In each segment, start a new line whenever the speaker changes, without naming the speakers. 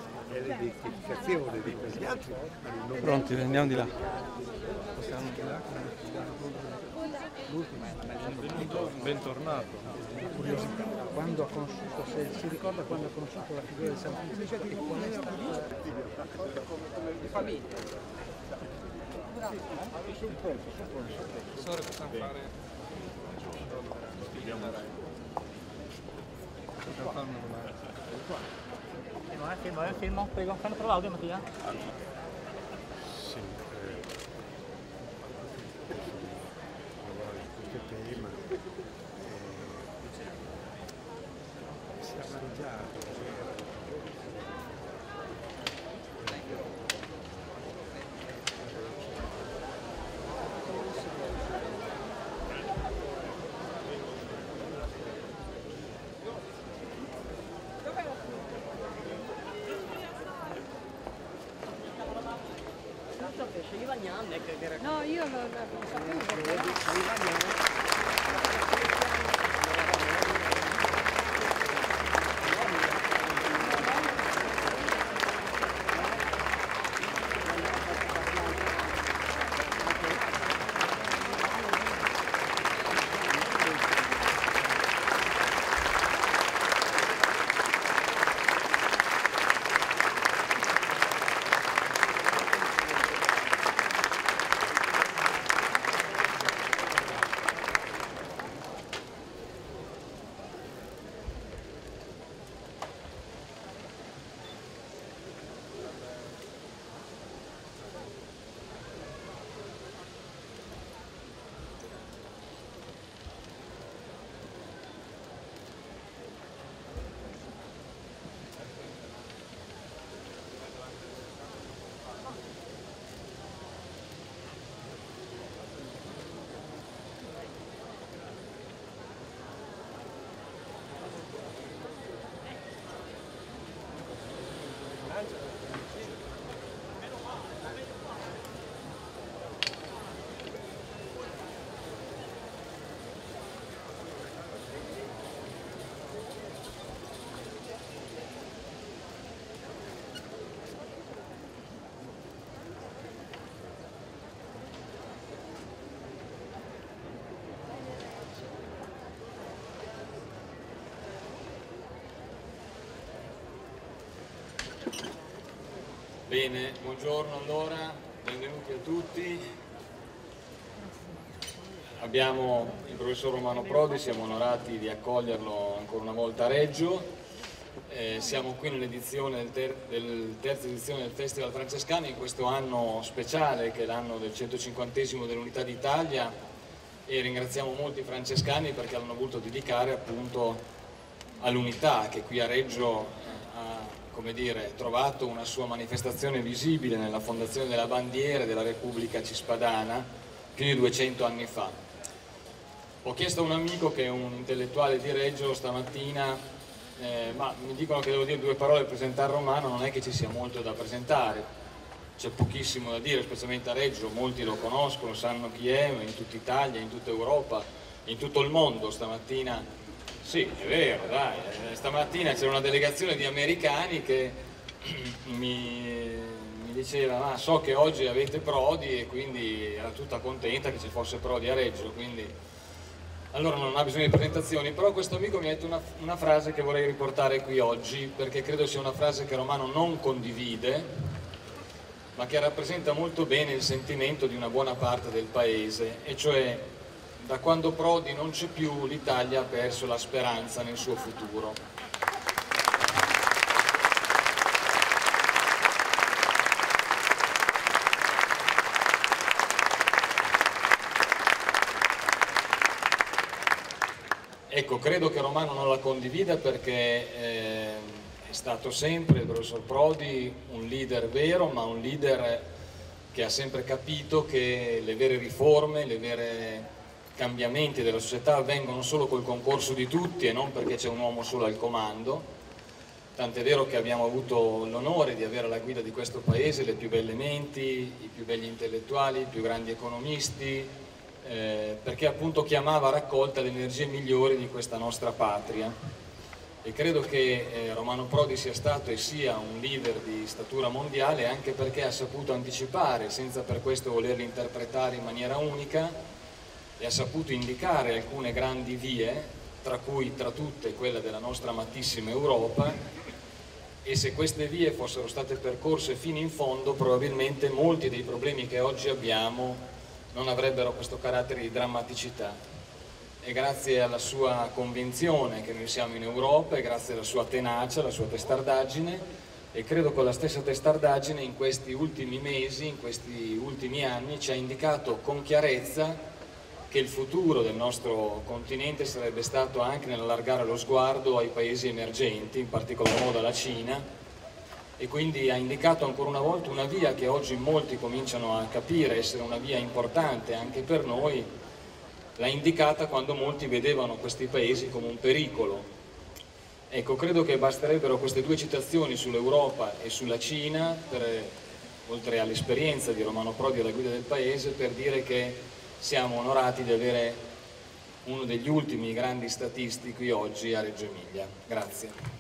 e l'identificazione di questi altri.
Pronti, andiamo di là. Bentornato.
Curiosità, quando ha conosciuto, se si ricorda quando ha conosciuto la figura di San Francesco e qual è stata di famiglia.
Professore, possiamo fare una domanda?
Filmo, prego, fanno per l'audio Mattia.
Sì, questo tema si è mangiato.
No, io non sapevo.
Bene, buongiorno allora, benvenuti a tutti. Abbiamo il professor Romano Prodi, siamo onorati di accoglierlo ancora una volta a Reggio. Siamo qui nell'edizione terza edizione del Festival Francescani, in questo anno speciale che è l'anno del 150esimo dell'Unità d'Italia, e ringraziamo molti francescani perché l'hanno voluto dedicare appunto all'unità che qui a Reggio come dire, trovato una sua manifestazione visibile nella fondazione della bandiera della Repubblica Cispadana più di 200 anni fa. Ho chiesto a un amico che è un intellettuale di Reggio stamattina, ma mi dicono che devo dire due parole per presentare Romano, non è che ci sia molto da presentare, c'è pochissimo da dire, specialmente a Reggio, molti lo conoscono, sanno chi è, in tutta Italia, in tutta Europa, in tutto il mondo. Stamattina sì, è vero, dai, stamattina c'era una delegazione di americani che mi diceva so che oggi avete Prodi, e quindi era tutta contenta che ci fosse Prodi a Reggio, quindi allora non ha bisogno di presentazioni. Però questo amico mi ha detto una frase che vorrei riportare qui oggi, perché credo sia una frase che Romano non condivide, ma che rappresenta molto bene il sentimento di una buona parte del paese, e cioè: da quando Prodi non c'è più, l'Italia ha perso la speranza nel suo futuro. Ecco, credo che Romano non la condivida perché è stato sempre il professor Prodi un leader vero, ma un leader che ha sempre capito che le vere riforme, le vere cambiamenti della società avvengono solo col concorso di tutti e non perché c'è un uomo solo al comando. Tant'è vero che abbiamo avuto l'onore di avere alla guida di questo paese le più belle menti, i più belli intellettuali, i più grandi economisti, perché appunto chiamava a raccolta le energie migliori di questa nostra patria. e credo che Romano Prodi sia stato e sia un leader di statura mondiale anche perché ha saputo anticipare, senza per questo volerli interpretare in maniera unica, e ha saputo indicare alcune grandi vie, tra tutte quella della nostra amatissima Europa, e se queste vie fossero state percorse fino in fondo probabilmente molti dei problemi che oggi abbiamo non avrebbero questo carattere di drammaticità. E grazie alla sua convinzione che noi siamo in Europa, e grazie alla sua tenacia, alla sua testardaggine, e credo con la stessa testardaggine in questi ultimi mesi, in questi ultimi anni ci ha indicato con chiarezza che il futuro del nostro continente sarebbe stato anche nell'allargare lo sguardo ai paesi emergenti, in particolar modo alla Cina, e quindi ha indicato ancora una volta una via che oggi molti cominciano a capire essere una via importante anche per noi. L'ha indicata quando molti vedevano questi paesi come un pericolo. Ecco, credo che basterebbero queste due citazioni sull'Europa e sulla Cina, oltre all'esperienza di Romano Prodi alla guida del paese, per dire che siamo onorati di avere uno degli ultimi grandi statisti qui oggi a Reggio Emilia. Grazie.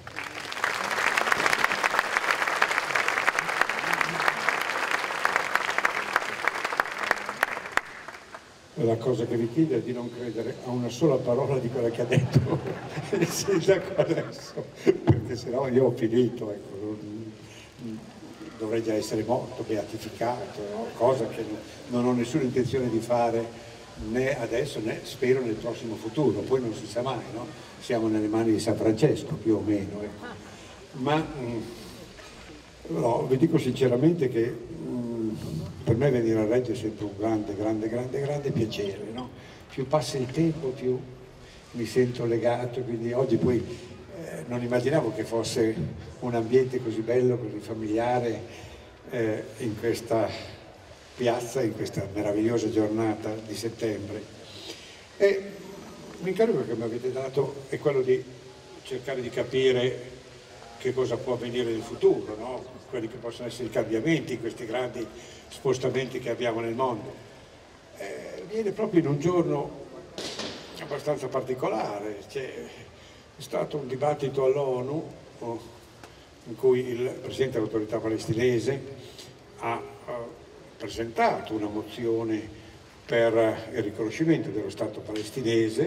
La cosa che vi chiedo è di non credere a una sola parola di quella che ha detto il sindaco adesso, perché sennò io ho finito, ecco, dovrei già essere morto, beatificato, no? Cosa che non ho nessuna intenzione di fare né adesso né spero nel prossimo futuro, poi non si sa mai, no? Siamo nelle mani di San Francesco più o meno, ecco. Ma no, vi dico sinceramente che per me venire a Reggio è sempre un grande piacere, no? Più passa il tempo più mi sento legato, quindi oggi poi non immaginavo che fosse un ambiente così bello, così familiare in questa piazza, in questa meravigliosa giornata di settembre. E l'incarico che mi avete dato è quello di cercare di capire che cosa può avvenire nel futuro, no? Quelli che possono essere i cambiamenti, questi grandi spostamenti che abbiamo nel mondo. Viene proprio in un giorno abbastanza particolare. C'è stato un dibattito all'ONU in cui il Presidente dell'Autorità palestinese ha presentato una mozione per il riconoscimento dello Stato palestinese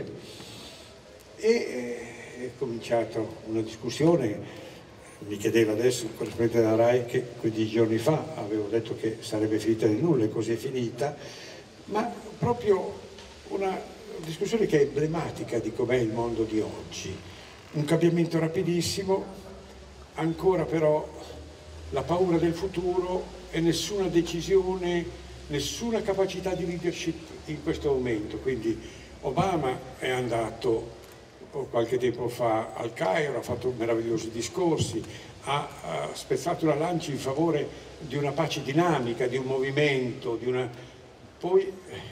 e è cominciata una discussione. Mi chiedeva adesso il corrispondente della RAI che 15 giorni fa avevo detto che sarebbe finita nel nulla e così è finita, ma proprio una discussione che è emblematica di com'è il mondo di oggi. Un cambiamento rapidissimo, ancora però la paura del futuro e nessuna decisione, nessuna capacità di leadership in questo momento. Quindi Obama è andato qualche tempo fa al Cairo, ha fatto meravigliosi discorsi, ha spezzato una lancia in favore di una pace dinamica, di un movimento, poi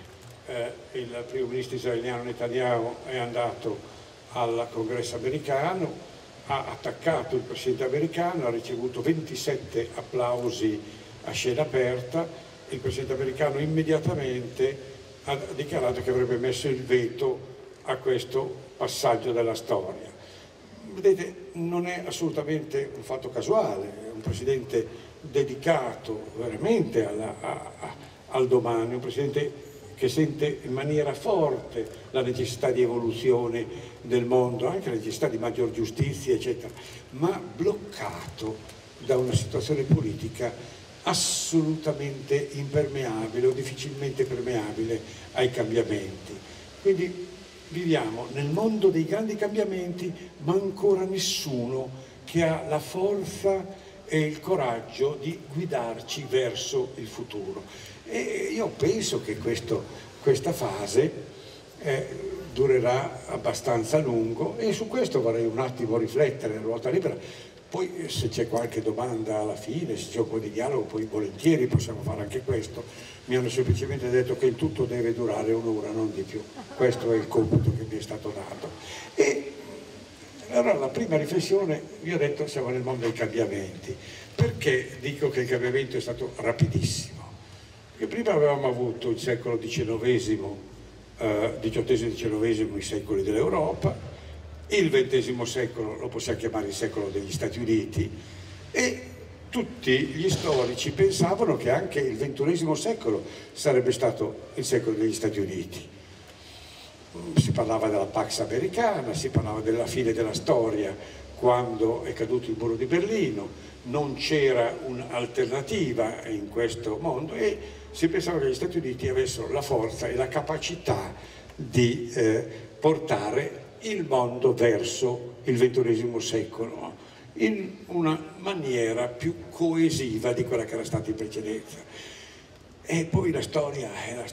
il primo ministro israeliano Netanyahu è andato al congresso americano, ha attaccato il presidente americano, ha ricevuto 27 applausi a scena aperta. Il presidente americano immediatamente ha dichiarato che avrebbe messo il veto a questo passaggio della storia. Vedete, non è assolutamente un fatto casuale, è un presidente dedicato veramente al domani, un presidente che sente in maniera forte la necessità di evoluzione del mondo, anche la necessità di maggior giustizia, eccetera, ma bloccato da una situazione politica assolutamente impermeabile o difficilmente permeabile ai cambiamenti. Quindi viviamo nel mondo dei grandi cambiamenti, ma ancora nessuno che ha la forza e il coraggio di guidarci verso il futuro. E io penso che questa fase durerà abbastanza a lungo e su questo vorrei un attimo riflettere a ruota libera. Poi se c'è qualche domanda alla fine, se c'è un po' di dialogo, poi volentieri possiamo fare anche questo. Mi hanno semplicemente detto che il tutto deve durare un'ora, non di più. Questo è il compito che mi è stato dato. E allora la prima riflessione, vi ho detto, siamo nel mondo dei cambiamenti. Perché dico che il cambiamento è stato rapidissimo? Perché prima avevamo avuto il secolo XIX, XVIII e XIX, i secoli dell'Europa, il XX secolo lo possiamo chiamare il secolo degli Stati Uniti, e tutti gli storici pensavano che anche il XXI secolo sarebbe stato il secolo degli Stati Uniti. Si parlava della Pax Americana, si parlava della fine della storia quando è caduto il muro di Berlino, non c'era un'alternativa in questo mondo e si pensava che gli Stati Uniti avessero la forza e la capacità di portare il mondo verso il XXI secolo in una maniera più coesiva di quella che era stata in precedenza. E poi la storia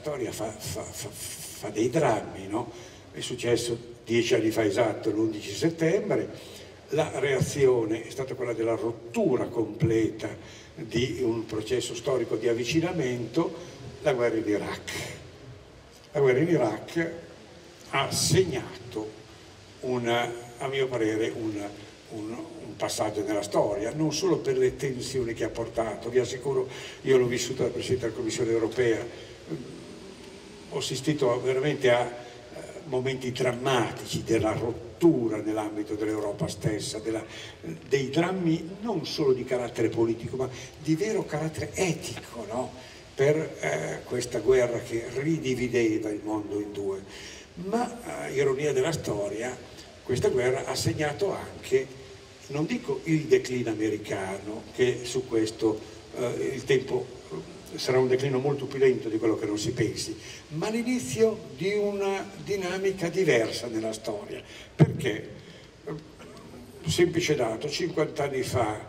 fa dei drammi, no? È successo 10 anni fa esatto, l'11 settembre, la reazione è stata quella della rottura completa di un processo storico di avvicinamento, la guerra in Iraq. La guerra in Iraq ha segnato a mio parere un passaggio nella storia, non solo per le tensioni che ha portato, vi assicuro, io l'ho vissuto da Presidente della Commissione europea, ho assistito veramente a momenti drammatici della rottura nell'ambito dell'Europa stessa, dei drammi non solo di carattere politico ma di vero carattere etico, no? Per questa guerra che ridivideva il mondo in due. Ma ironia della storia, questa guerra ha segnato anche, non dico il declino americano, che su questo il tempo sarà un declino molto più lento di quello che non si pensi, ma l'inizio di una dinamica diversa nella storia. Perché? Semplice dato, 50 anni fa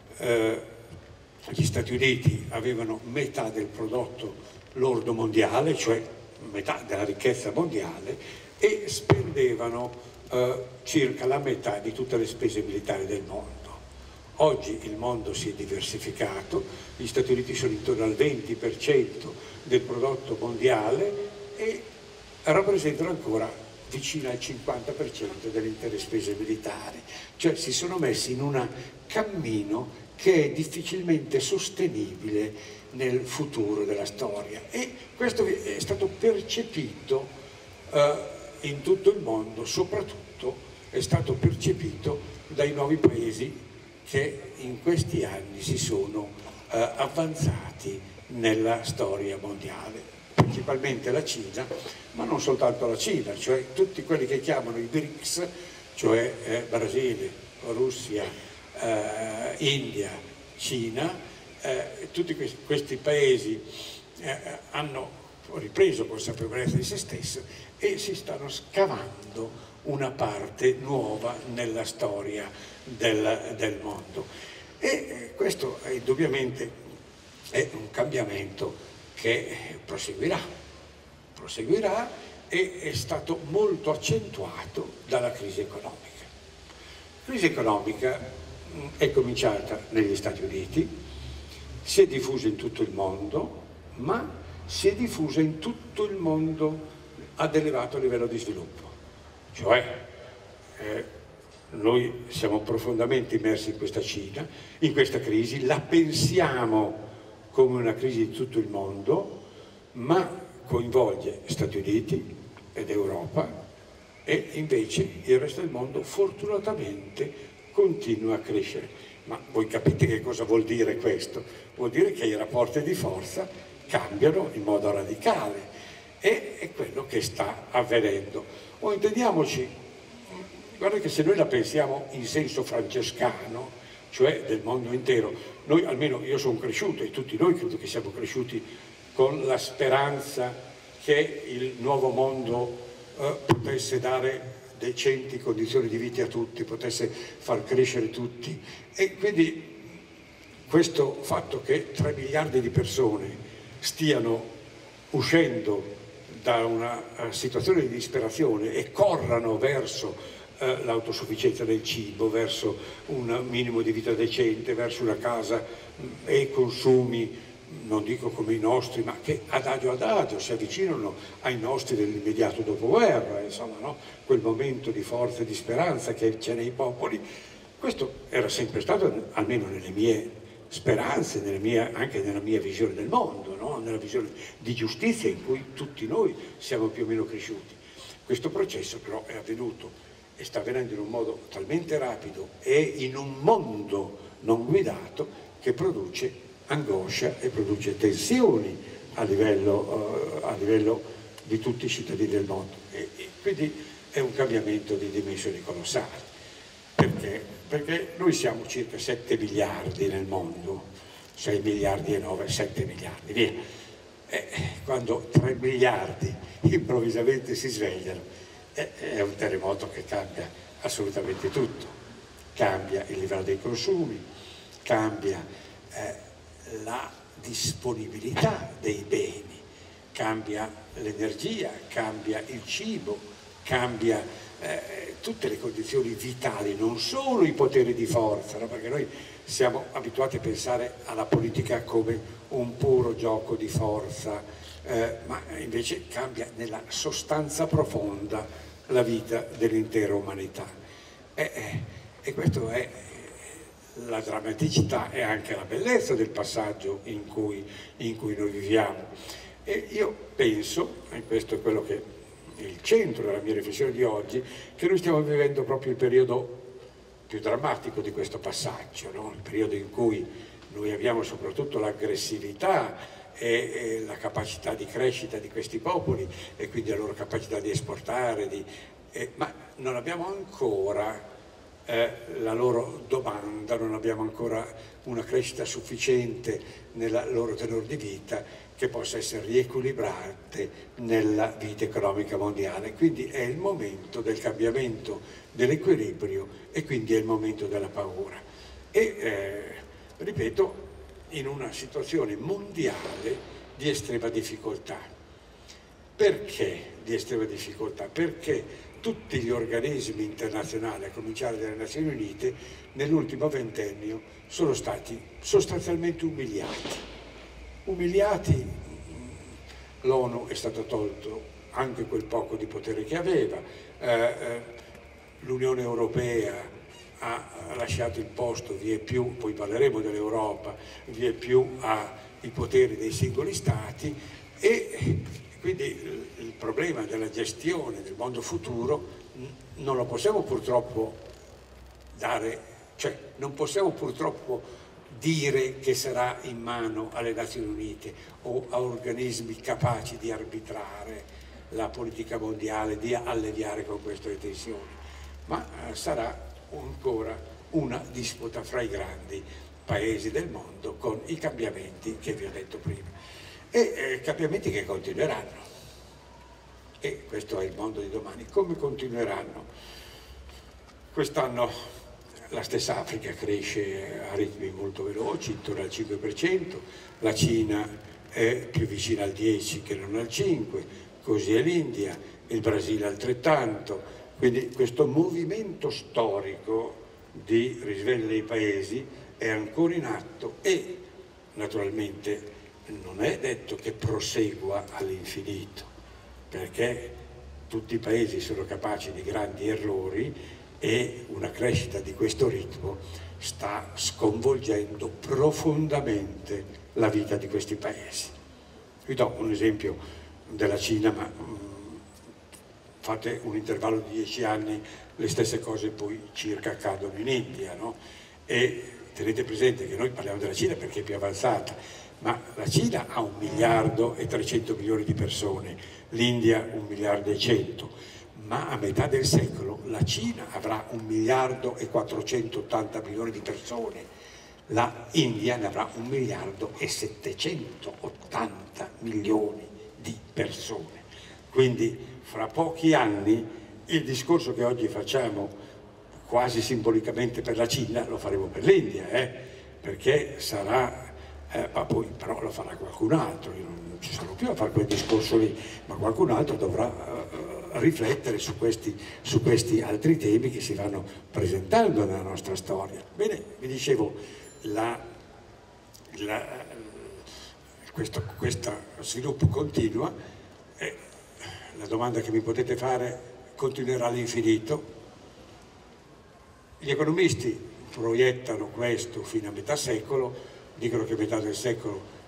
gli Stati Uniti avevano metà del prodotto lordo mondiale, cioè metà della ricchezza mondiale, e spendevano circa la metà di tutte le spese militari del mondo. Oggi il mondo si è diversificato, gli Stati Uniti sono intorno al 20% del prodotto mondiale e rappresentano ancora vicino al 50% delle intere spese militari, cioè si sono messi in un cammino che è difficilmente sostenibile nel futuro della storia, e questo è stato percepito in tutto il mondo, soprattutto è stato percepito dai nuovi paesi che in questi anni si sono avanzati nella storia mondiale, principalmente la Cina, ma non soltanto la Cina, cioè tutti quelli che chiamano i BRICS, cioè Brasile, Russia, India, Cina, tutti questi paesi hanno ripreso consapevolezza di se stesso e si stanno scavando una parte nuova nella storia del mondo. E questo indubbiamente è un cambiamento che proseguirà e è stato molto accentuato dalla crisi economica. La crisi economica è cominciata negli Stati Uniti, si è diffusa in tutto il mondo, ma si è diffusa in tutto il mondo ad elevato livello di sviluppo. Cioè, noi siamo profondamente immersi in questa Cina, in questa crisi, la pensiamo come una crisi di tutto il mondo, ma coinvolge Stati Uniti ed Europa, e invece il resto del mondo fortunatamente continua a crescere. Ma voi capite che cosa vuol dire questo? Vuol dire che i rapporti di forza cambiano in modo radicale, e è quello che sta avvenendo. O intendiamoci, guarda che se noi la pensiamo in senso francescano, cioè del mondo intero, noi, almeno io sono cresciuto e tutti noi credo che siamo cresciuti con la speranza che il nuovo mondo potesse dare decenti condizioni di vita a tutti, potesse far crescere tutti, e quindi questo fatto che 3 miliardi di persone stiano uscendo da una situazione di disperazione e corrano verso l'autosufficienza del cibo, verso un minimo di vita decente, verso una casa e consumi, non dico come i nostri, ma che adagio si avvicinano ai nostri dell'immediato dopoguerra, insomma, no? Quel momento di forza e di speranza che c'è nei popoli. Questo era sempre stato, almeno nelle mie speranze, anche nella mia visione del mondo, no? Nella visione di giustizia in cui tutti noi siamo più o meno cresciuti. Questo processo però è avvenuto e sta avvenendo in un modo talmente rapido e in un mondo non guidato che produce angoscia e produce tensioni a livello di tutti i cittadini del mondo. E quindi è un cambiamento di dimensioni colossali. Perché? Perché noi siamo circa 7 miliardi nel mondo, 6 miliardi e 9, 7 miliardi, via. Quando 3 miliardi improvvisamente si svegliano, è un terremoto che cambia assolutamente tutto. Cambia il livello dei consumi, cambia la disponibilità dei beni, cambia l'energia, cambia il cibo, cambia tutte le condizioni vitali, non solo i poteri di forza, no? Perché noi siamo abituati a pensare alla politica come un puro gioco di forza, ma invece cambia nella sostanza profonda la vita dell'intera umanità. E questo è la drammaticità e anche la bellezza del passaggio in cui noi viviamo. E io penso, e questo è quello che è il centro della mia riflessione di oggi, che noi stiamo vivendo proprio il periodo più drammatico di questo passaggio, no? Il periodo in cui noi abbiamo soprattutto l'aggressività e la capacità di crescita di questi popoli e quindi la loro capacità di esportare, ma non abbiamo ancora la loro domanda, non abbiamo ancora una crescita sufficiente nella loro tenore di vita che possa essere riequilibrate nella vita economica mondiale. Quindi è il momento del cambiamento dell'equilibrio e quindi è il momento della paura. E ripeto, in una situazione mondiale di estrema difficoltà. Perché di estrema difficoltà? Perché tutti gli organismi internazionali, a cominciare dalle Nazioni Unite, nell'ultimo ventennio sono stati sostanzialmente umiliati. Umiliati, l'ONU è stato tolto anche quel poco di potere che aveva, l'Unione Europea ha lasciato il posto vie più, poi parleremo dell'Europa, vie più ai poteri dei singoli stati e quindi il problema della gestione del mondo futuro non lo possiamo purtroppo dare, cioè non possiamo purtroppo dire che sarà in mano alle Nazioni Unite o a organismi capaci di arbitrare la politica mondiale, di alleviare con questo le tensioni, ma sarà ancora una disputa fra i grandi paesi del mondo con i cambiamenti che vi ho detto prima e cambiamenti che continueranno. E questo è il mondo di domani. Come continueranno? Quest'anno la stessa Africa cresce a ritmi molto veloci, intorno al 5%, la Cina è più vicina al 10% che non al 5%, così è l'India, il Brasile altrettanto. Quindi questo movimento storico di risveglio dei paesi è ancora in atto e naturalmente non è detto che prosegua all'infinito, perché tutti i paesi sono capaci di grandi errori e una crescita di questo ritmo sta sconvolgendo profondamente la vita di questi paesi. Vi do un esempio della Cina, ma fate un intervallo di 10 anni, le stesse cose poi circa accadono in India, no? E tenete presente che noi parliamo della Cina perché è più avanzata, ma la Cina ha 1 miliardo e 300 milioni di persone, l'India 1 miliardo e 100, ma a metà del secolo la Cina avrà 1 miliardo e 480 milioni di persone, la India ne avrà 1 miliardo e 780 milioni di persone. Quindi fra pochi anni il discorso che oggi facciamo quasi simbolicamente per la Cina lo faremo per l'India, perché sarà, ma poi però lo farà qualcun altro, io non ci sono più a fare quel discorso lì, ma qualcun altro dovrà riflettere su questi altri temi che si vanno presentando nella nostra storia. Bene, vi dicevo, questo sviluppo continua. La domanda che mi potete fare: continuerà all'infinito? Gli economisti proiettano questo fino a metà secolo, dicono che a metà del secolo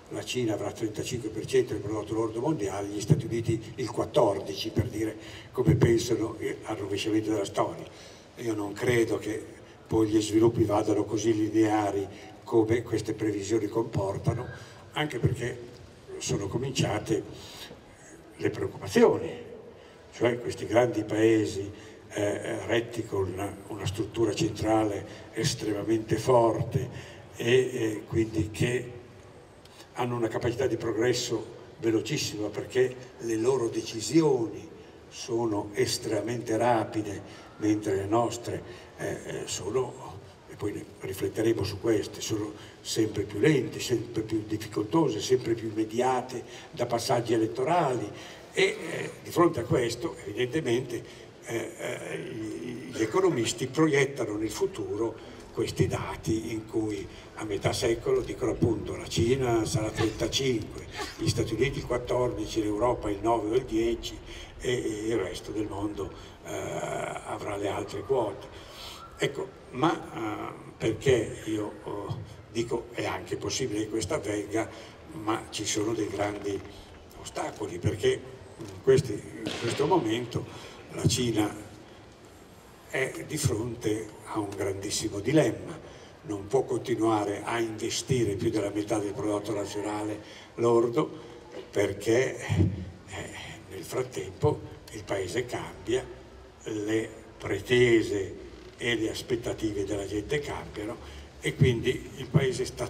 la Cina avrà il 35% del prodotto lordo mondiale, gli Stati Uniti il 14%, per dire come pensano al rovesciamento della storia. Io non credo che poi gli sviluppi vadano così lineari come queste previsioni comportano, anche perché sono cominciate le preoccupazioni, cioè questi grandi paesi retti con una struttura centrale estremamente forte e quindi che hanno una capacità di progresso velocissima perché le loro decisioni sono estremamente rapide, mentre le nostre sono, e poi ne rifletteremo su queste, sono sempre più lente, sempre più difficoltose, sempre più mediate da passaggi elettorali e di fronte a questo evidentemente gli economisti proiettano nel futuro questi dati in cui a metà secolo dicono appunto la Cina sarà 35, gli Stati Uniti il 14, l'Europa il 9 o il 10 e il resto del mondo avrà le altre quote. Ecco, ma perché io dico è anche possibile che questo avvenga, ma ci sono dei grandi ostacoli, perché in questo momento la Cina è di fronte a un grandissimo dilemma, non può continuare a investire più della metà del prodotto nazionale lordo perché nel frattempo il paese cambia, le pretese e le aspettative della gente cambiano e quindi il paese sta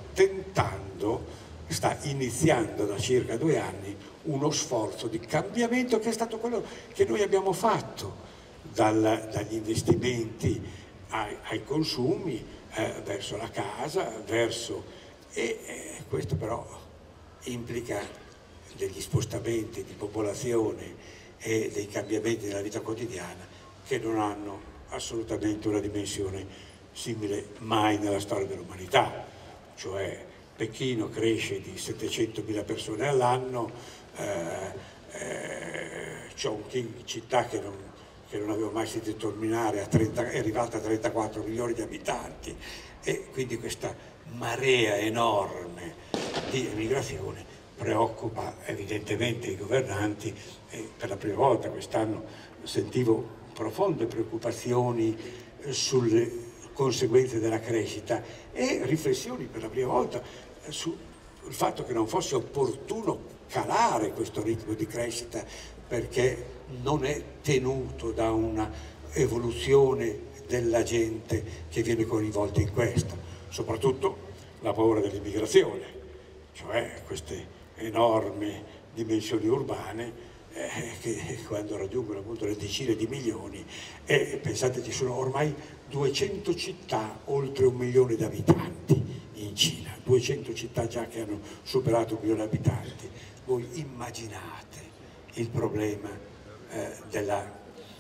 iniziando da circa 2 anni uno sforzo di cambiamento che è stato quello che noi abbiamo fatto dagli investimenti ai consumi, verso la casa, e questo però implica degli spostamenti di popolazione e dei cambiamenti nella vita quotidiana che non hanno assolutamente una dimensione simile mai nella storia dell'umanità. Cioè Pechino cresce di 700.000 persone all'anno, Chongqing, città che non avevo mai sentito nominare, è arrivata a 34 milioni di abitanti e quindi questa marea enorme di emigrazione preoccupa evidentemente i governanti e per la prima volta quest'anno sentivo profonde preoccupazioni sulle conseguenze della crescita e riflessioni per la prima volta sul fatto che non fosse opportuno calare questo ritmo di crescita perché non è tenuto da una evoluzione della gente che viene coinvolta in questo, soprattutto la paura dell'immigrazione, cioè queste enormi dimensioni urbane che quando raggiungono appunto le decine di milioni e pensate ci sono ormai 200 città oltre 1 milione di abitanti in Cina, 200 città già che hanno superato 1 milione di abitanti. Voi immaginate il problema della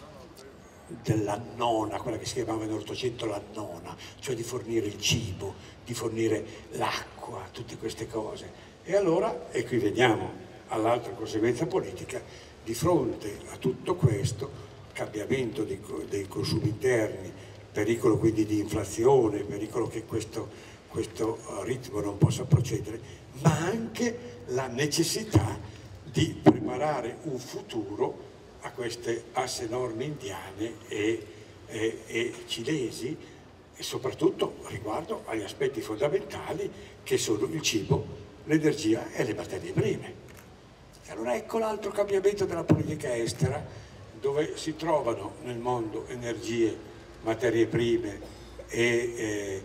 nona, quella che si chiamava nell'Ottocento la nona, cioè di fornire il cibo, di fornire l'acqua, tutte queste cose. E allora, e qui veniamo all'altra conseguenza politica, di fronte a tutto questo, cambiamento dei consumi interni, pericolo quindi di inflazione, pericolo che questo ritmo non possa procedere, ma anche la necessità di preparare un futuro a queste asse enormi indiane e cinesi e soprattutto riguardo agli aspetti fondamentali che sono il cibo, l'energia e le materie prime. E allora ecco l'altro cambiamento della politica estera, dove si trovano nel mondo energie, materie prime e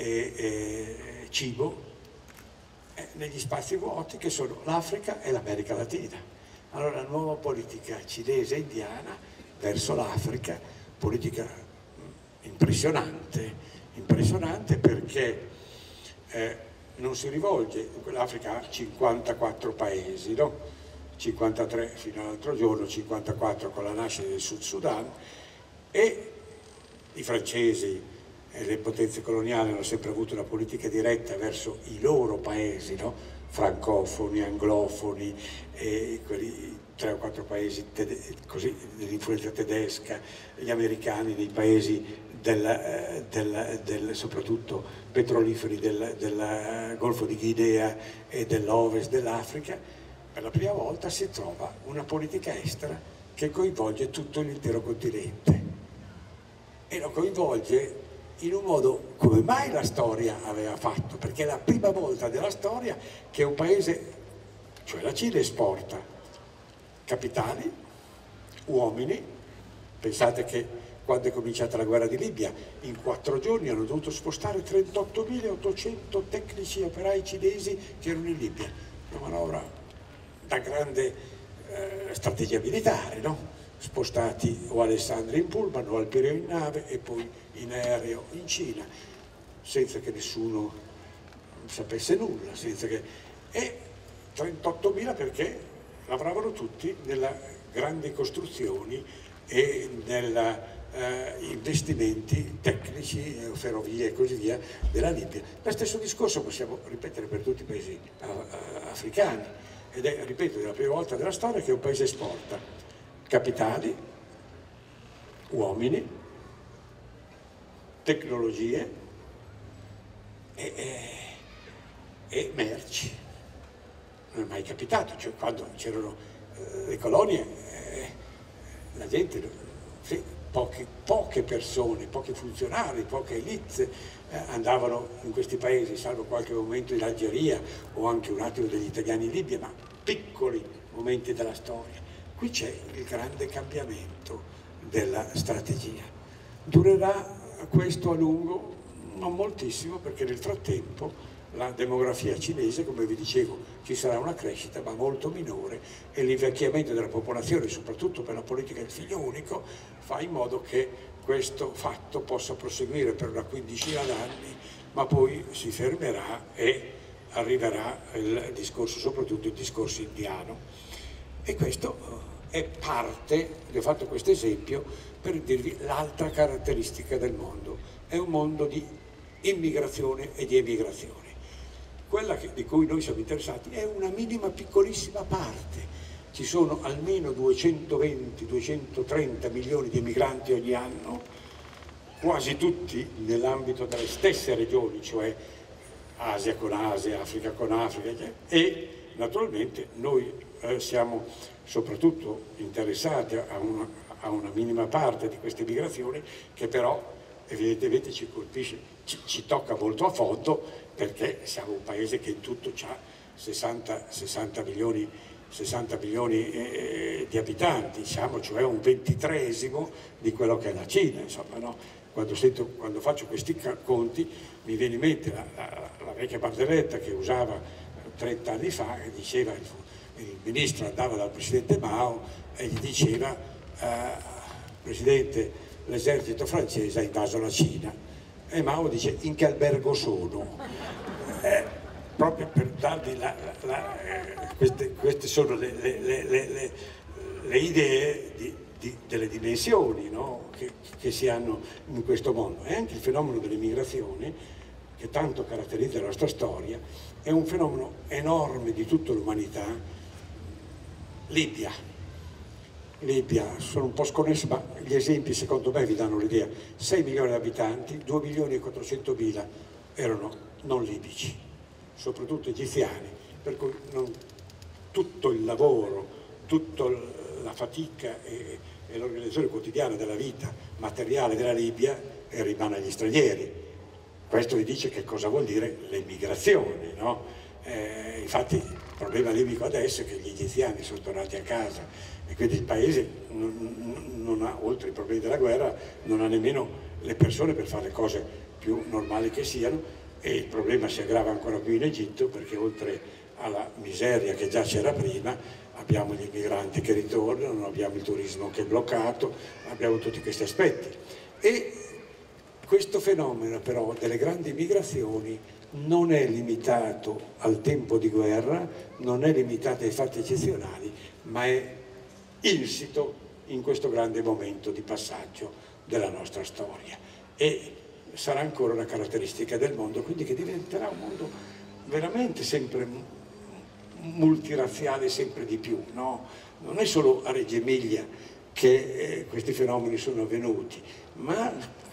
cibo negli spazi vuoti che sono l'Africa e l'America Latina. Allora la nuova politica cinese e indiana verso l'Africa, politica impressionante perché non si rivolge, l'Africa ha 54 paesi, no? 53 fino all'altro giorno, 54 con la nascita del Sud Sudan e i francesi e le potenze coloniali hanno sempre avuto una politica diretta verso i loro paesi, no? Francofoni, anglofoni e quelli 3 o 4 paesi così dell'influenza tedesca, gli americani dei paesi soprattutto petroliferi del Golfo di Guinea e dell'Ovest dell'Africa, per la prima volta si trova una politica estera che coinvolge tutto l'intero continente e lo coinvolge in un modo come mai la storia aveva fatto, perché è la prima volta della storia che un paese, cioè la Cina, esporta capitali, uomini. Pensate che quando è cominciata la guerra di Libia, in 4 giorni hanno dovuto spostare 38.800 tecnici e operai cinesi che erano in Libia. Una manovra da grande strategia militare, no? Spostati o Alessandria in pullman o al Pireo in nave e poi in aereo in Cina, senza che nessuno sapesse nulla, e 38.000 perché lavoravano tutti nelle grandi costruzioni e negli investimenti tecnici, ferrovie e così via della Libia. Lo stesso discorso possiamo ripetere per tutti i paesi africani, ed è, ripeto, la prima volta della storia che un paese esporta capitali, uomini, tecnologie e merci. Non è mai capitato, cioè quando c'erano le colonie, la gente, sì, poche persone, pochi funzionari, poche elite andavano in questi paesi, salvo qualche momento in Algeria o anche un attimo degli italiani in Libia, ma piccoli momenti della storia. Qui c'è il grande cambiamento della strategia. Durerà questo a lungo? Non moltissimo, perché nel frattempo la demografia cinese, come vi dicevo, ci sarà una crescita ma molto minore, e l'invecchiamento della popolazione, soprattutto per la politica del figlio unico, fa in modo che questo fatto possa proseguire per una quindicina d'anni, ma poi si fermerà e arriverà il discorso, soprattutto il discorso indiano. E questo è parte, vi ho fatto questo esempio per dirvi l'altra caratteristica del mondo. È un mondo di immigrazione e di emigrazione. Quella di cui noi siamo interessati è una minima piccolissima parte. Ci sono almeno 220-230 milioni di emigranti ogni anno, quasi tutti nell'ambito delle stesse regioni, cioè Asia con Asia, Africa con Africa, e naturalmente noi siamo soprattutto interessati a una minima parte di queste migrazioni, che però evidentemente ci colpisce, ci tocca molto a fondo, perché siamo un paese che in tutto ha 60 milioni di abitanti, siamo cioè un 23esimo di quello che è la Cina, insomma, no? Quando faccio questi conti mi viene in mente la vecchia barzelletta che usava 30 anni fa, che diceva, il ministro andava dal presidente Mao e gli diceva: Presidente, l'esercito francese ha invaso la Cina. E Mao dice: in che albergo sono? Proprio per darvi queste sono le idee delle dimensioni, no? che si hanno in questo mondo. E anche il fenomeno dell'immigrazione, che tanto caratterizza la nostra storia, è un fenomeno enorme di tutta l'umanità. Libia, sono un po' sconnesso, ma gli esempi secondo me vi danno l'idea. 6 milioni di abitanti, 2.400.000 erano non libici, soprattutto egiziani, per cui tutto il lavoro, tutta la fatica e l'organizzazione quotidiana della vita materiale della Libia rimane agli stranieri. Questo vi dice che cosa vuol dire l'emigrazione, no? Infatti il problema libico adesso è che gli egiziani sono tornati a casa e quindi il paese non ha, oltre ai problemi della guerra, non ha nemmeno le persone per fare le cose più normali che siano, e il problema si aggrava ancora più in Egitto, perché oltre alla miseria che già c'era prima abbiamo gli immigranti che ritornano, abbiamo il turismo che è bloccato, abbiamo tutti questi aspetti. E questo fenomeno però delle grandi migrazioni non è limitato al tempo di guerra, non è limitato ai fatti eccezionali, ma è insito in questo grande momento di passaggio della nostra storia, e sarà ancora una caratteristica del mondo, quindi che diventerà un mondo veramente sempre multirazziale, sempre di più, no? Non è solo a Reggio Emilia che questi fenomeni sono avvenuti, ma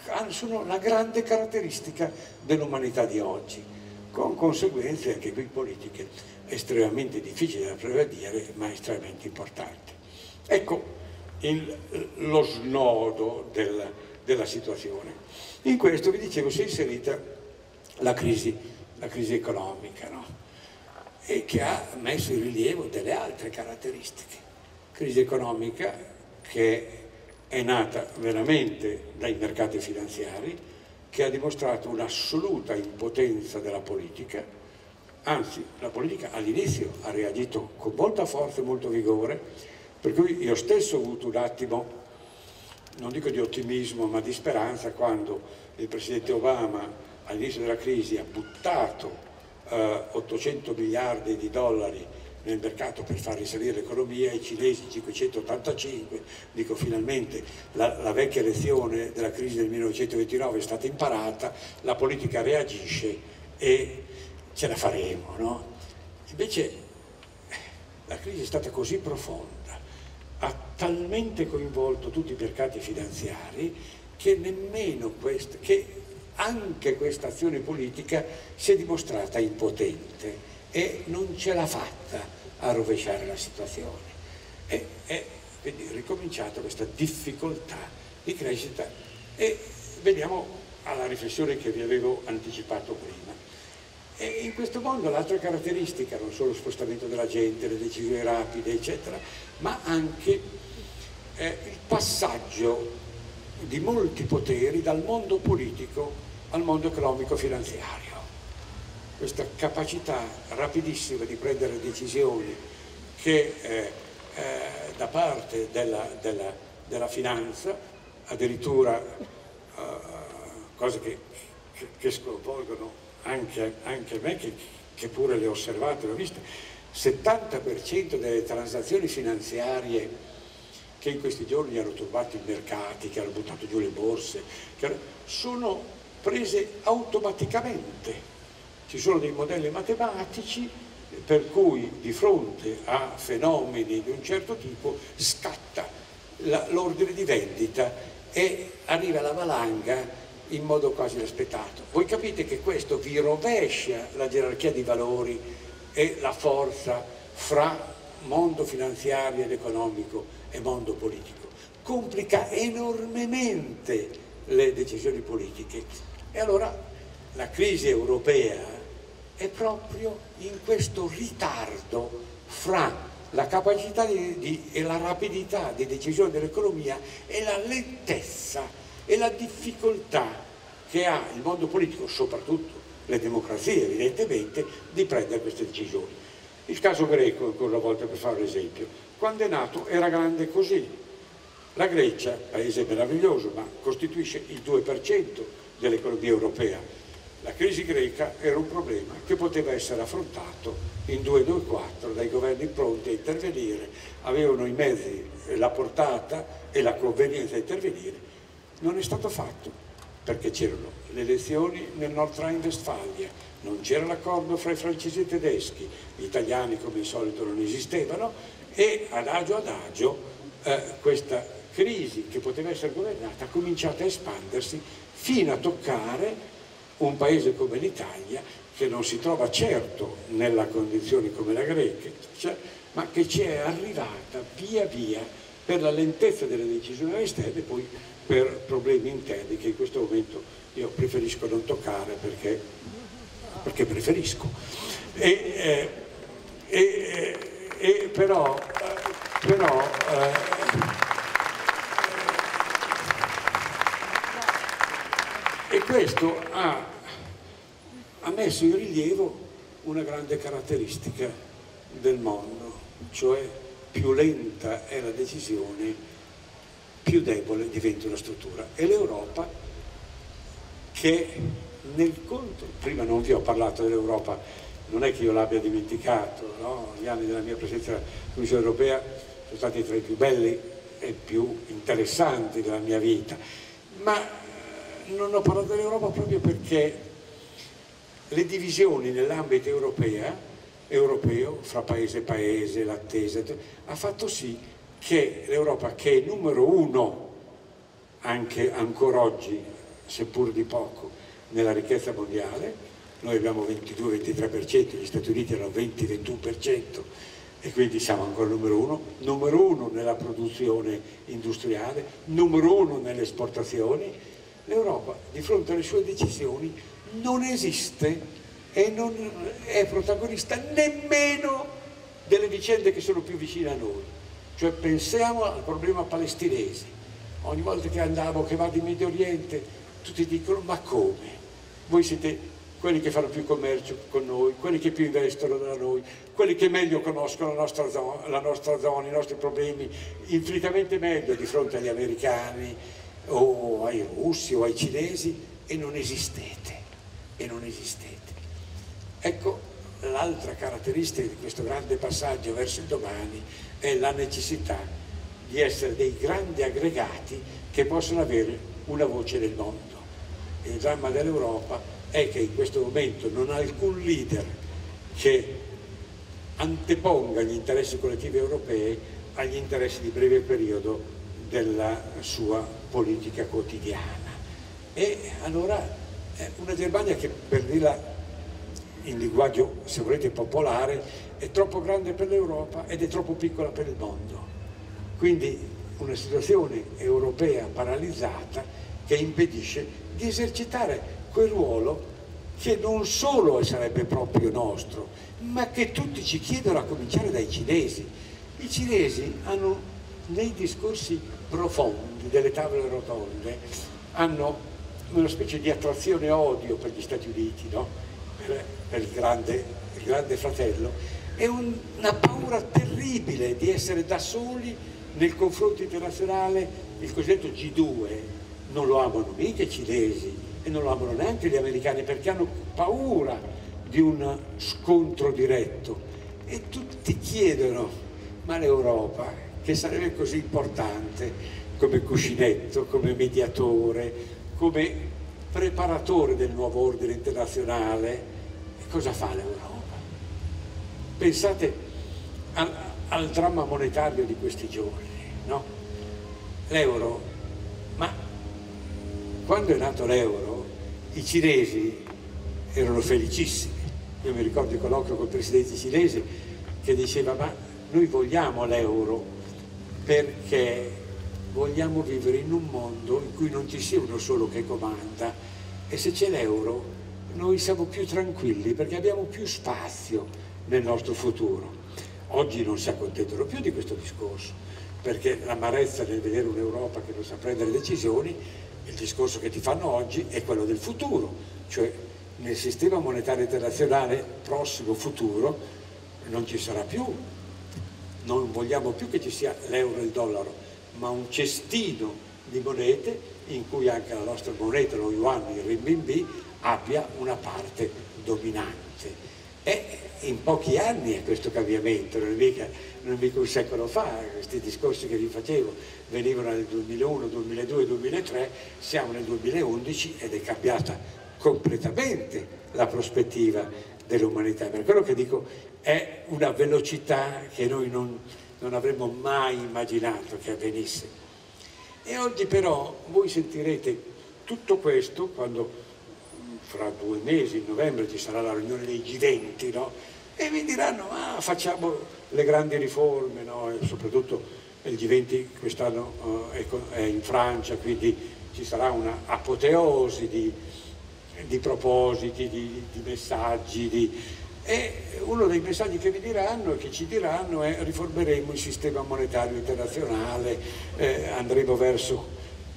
sono la grande caratteristica dell'umanità di oggi, con conseguenze anche qui politiche estremamente difficili da prevedere, ma estremamente importanti. Ecco lo snodo della situazione. In questo, vi dicevo, si è inserita la crisi economica, no? E che ha messo in rilievo delle altre caratteristiche. Crisi economica che è nata veramente dai mercati finanziari, che ha dimostrato un'assoluta impotenza della politica, anzi la politica all'inizio ha reagito con molta forza e molto vigore, per cui io stesso ho avuto un attimo, non dico di ottimismo, ma di speranza quando il presidente Obama all'inizio della crisi ha buttato 800 miliardi di dollari nel mercato per far risalire l'economia, i cinesi 585, dico finalmente la vecchia lezione della crisi del 1929 è stata imparata, la politica reagisce e ce la faremo, no? Invece la crisi è stata così profonda, ha talmente coinvolto tutti i mercati finanziari che anche questa azione politica si è dimostrata impotente e non ce l'ha fatta a rovesciare la situazione. Quindi è ricominciata questa difficoltà di crescita e veniamo alla riflessione che vi avevo anticipato prima. E in questo mondo l'altra caratteristica, non solo lo spostamento della gente, le decisioni rapide, eccetera, ma anche il passaggio di molti poteri dal mondo politico al mondo economico-finanziario. Questa capacità rapidissima di prendere decisioni che da parte della finanza, addirittura cose che sconvolgono anche me, che pure le ho osservate, le ho viste, 70% delle transazioni finanziarie che in questi giorni hanno turbato i mercati, che hanno buttato giù le borse, sono prese automaticamente. Ci sono dei modelli matematici per cui di fronte a fenomeni di un certo tipo scatta l'ordine di vendita e arriva la valanga in modo quasi inaspettato. Voi capite che questo vi rovescia la gerarchia di valori e la forza fra mondo finanziario ed economico e mondo politico. Complica enormemente le decisioni politiche. E allora la crisi europea è proprio in questo ritardo fra la capacità e la rapidità di decisione dell'economia e la lentezza e la difficoltà che ha il mondo politico, soprattutto le democrazie evidentemente, di prendere queste decisioni. Il caso greco, ancora una volta per fare un esempio, quando è nato era grande così. La Grecia, paese meraviglioso, ma costituisce il 2% dell'economia europea. La crisi greca era un problema che poteva essere affrontato in 2-2-4 dai governi pronti a intervenire, avevano i mezzi, la portata e la convenienza a intervenire. Non è stato fatto perché c'erano le elezioni nel Nord Rhine-Westfalia, non c'era l'accordo fra i francesi e i tedeschi, gli italiani come al solito non esistevano e adagio questa crisi che poteva essere governata ha cominciato a espandersi fino a toccare un paese come l'Italia, che non si trova certo nella condizione come la Grecia, ma che ci è arrivata via via per la lentezza delle decisioni esterne e poi per problemi interni che in questo momento io preferisco non toccare perché preferisco. Però e questo ha messo in rilievo una grande caratteristica del mondo, cioè più lenta è la decisione, più debole diventa una struttura. E l'Europa, che nel conto, prima non vi ho parlato dell'Europa, non è che io l'abbia dimenticato, no? Gli anni della mia presenza alla Commissione Europea sono stati tra i più belli e più interessanti della mia vita, ma non ho parlato dell'Europa proprio perché le divisioni nell'ambito europeo, fra paese e paese, l'attesa, ha fatto sì che l'Europa, che è numero uno anche ancora oggi seppur di poco, nella ricchezza mondiale. Noi abbiamo 22-23%, gli Stati Uniti hanno 20-21% e quindi siamo ancora numero uno nella produzione industriale, numero uno nelle esportazioni. L'Europa, di fronte alle sue decisioni, non esiste e non è protagonista nemmeno delle vicende che sono più vicine a noi. Cioè pensiamo al problema palestinese. Ogni volta che vado in Medio Oriente, tutti dicono: ma come? Voi siete quelli che fanno più commercio con noi, quelli che più investono da noi, quelli che meglio conoscono la nostra zona, i nostri problemi, infinitamente meglio di fronte agli americani o ai russi o ai cinesi, e non esistete, Ecco, l'altra caratteristica di questo grande passaggio verso il domani è la necessità di essere dei grandi aggregati che possono avere una voce nel mondo. Il dramma dell'Europa è che in questo momento non ha alcun leader che anteponga gli interessi collettivi europei agli interessi di breve periodo della sua politica quotidiana. E allora una Germania che, per dirla in linguaggio, se volete, popolare, è troppo grande per l'Europa ed è troppo piccola per il mondo. Quindi una situazione europea paralizzata che impedisce di esercitare quel ruolo che non solo sarebbe proprio nostro, ma che tutti ci chiedono, a cominciare dai cinesi. I cinesi hanno, nei discorsi profondi delle tavole rotonde, hanno una specie di attrazione e odio per gli Stati Uniti, no? per il grande fratello, e una paura terribile di essere da soli nel confronto internazionale. Il cosiddetto G2 non lo amano mica i cinesi e non lo amano neanche gli americani, perché hanno paura di un scontro diretto, e tutti chiedono: ma l'Europa, che sarebbe così importante come cuscinetto, come mediatore, come preparatore del nuovo ordine internazionale, cosa fa l'Europa? Pensate al dramma monetario di questi giorni, no? L'euro, ma quando è nato l'euro i cinesi erano felicissimi. Io mi ricordo il colloquio col presidente cinese che diceva: ma noi vogliamo l'euro perché vogliamo vivere in un mondo in cui non ci sia uno solo che comanda, e se c'è l'euro noi siamo più tranquilli perché abbiamo più spazio nel nostro futuro. Oggi non si accontentano più di questo discorso, perché l'amarezza nel vedere un'Europa che non sa prendere decisioni, il discorso che ti fanno oggi è quello del futuro, cioè nel sistema monetario internazionale prossimo futuro non ci sarà più, non vogliamo più che ci sia l'euro e il dollaro, ma un cestino di monete in cui anche la nostra moneta, lo yuan, il renminbi, abbia una parte dominante. E in pochi anni è questo cambiamento, non è mica un secolo fa. Questi discorsi che vi facevo venivano nel 2001, 2002, 2003, siamo nel 2011 ed è cambiata completamente la prospettiva dell'umanità. Per quello che dico, è una velocità che noi non avremmo mai immaginato che avvenisse. E oggi però voi sentirete tutto questo quando fra 2 mesi, in novembre, ci sarà la riunione dei G20, no? E vi diranno: ma facciamo le grandi riforme, no? E soprattutto il G20 quest'anno è in Francia, quindi ci sarà una apoteosi di propositi, di messaggi, e uno dei messaggi che vi diranno e che ci diranno è: riformeremo il sistema monetario internazionale, andremo verso...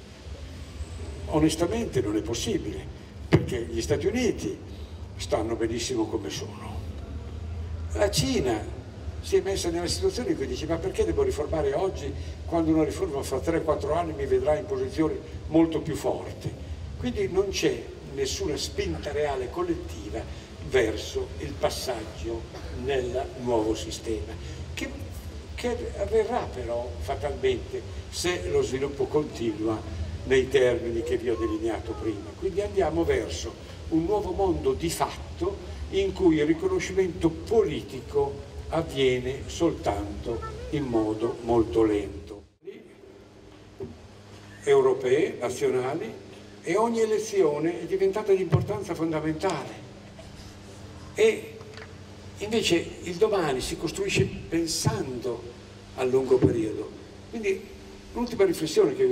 Onestamente non è possibile, perché gli Stati Uniti stanno benissimo come sono. La Cina si è messa nella situazione in cui dice: ma perché devo riformare oggi quando una riforma fra 3-4 anni mi vedrà in posizione molto più forte? Quindi non c'è nessuna spinta reale collettiva verso il passaggio nel nuovo sistema, che avverrà però fatalmente se lo sviluppo continua nei termini che vi ho delineato prima. Quindi andiamo verso un nuovo mondo di fatto in cui il riconoscimento politico avviene soltanto in modo molto lento. Europee, nazionali, e ogni elezione è diventata di importanza fondamentale. E invece il domani si costruisce pensando al lungo periodo. Quindi l'ultima riflessione che vi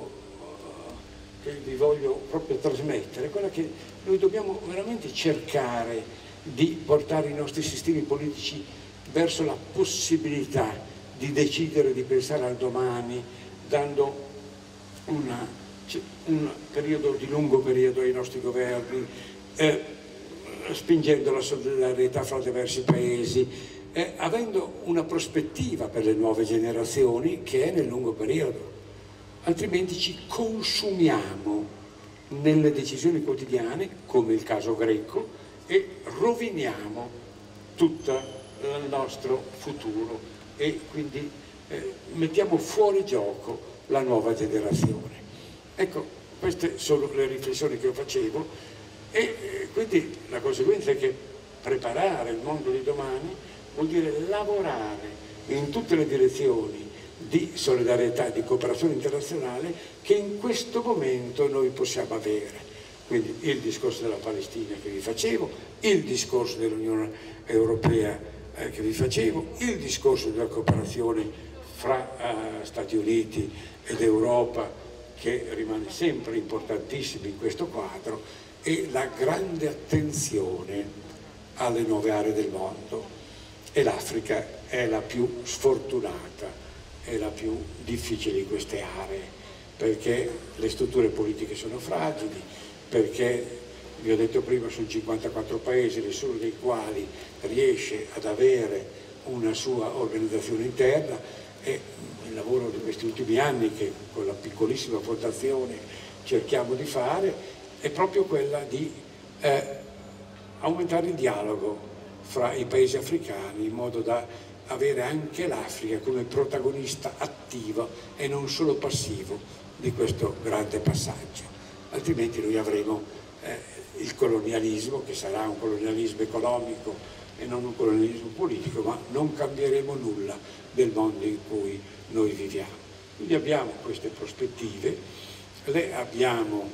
voglio proprio trasmettere è quella che noi dobbiamo veramente cercare di portare i nostri sistemi politici verso la possibilità di decidere, di pensare al domani, dando un periodo di lungo periodo ai nostri governi, spingendo la solidarietà fra diversi paesi, avendo una prospettiva per le nuove generazioni che è nel lungo periodo. Altrimenti ci consumiamo nelle decisioni quotidiane, come il caso greco, e roviniamo tutto il nostro futuro e quindi mettiamo fuori gioco la nuova generazione. Ecco, queste sono le riflessioni che io facevo e quindi la conseguenza è che preparare il mondo di domani vuol dire lavorare in tutte le direzioni di solidarietà, di cooperazione internazionale che in questo momento noi possiamo avere. Quindi il discorso della Palestina che vi facevo, il discorso dell'Unione Europea che vi facevo, il discorso della cooperazione fra Stati Uniti ed Europa che rimane sempre importantissimo in questo quadro e la grande attenzione alle nuove aree del mondo. E l'Africa è la più sfortunata, è la più difficile di queste aree, perché le strutture politiche sono fragili, perché, vi ho detto prima, sono 54 paesi, nessuno dei quali riesce ad avere una sua organizzazione interna e il lavoro di questi ultimi anni che con la piccolissima fondazione cerchiamo di fare è proprio quella di aumentare il dialogo fra i paesi africani in modo da avere anche l'Africa come protagonista attivo e non solo passivo di questo grande passaggio. Altrimenti noi avremo il colonialismo, che sarà un colonialismo economico e non un colonialismo politico, ma non cambieremo nulla del mondo in cui noi viviamo. Quindi abbiamo queste prospettive, le abbiamo,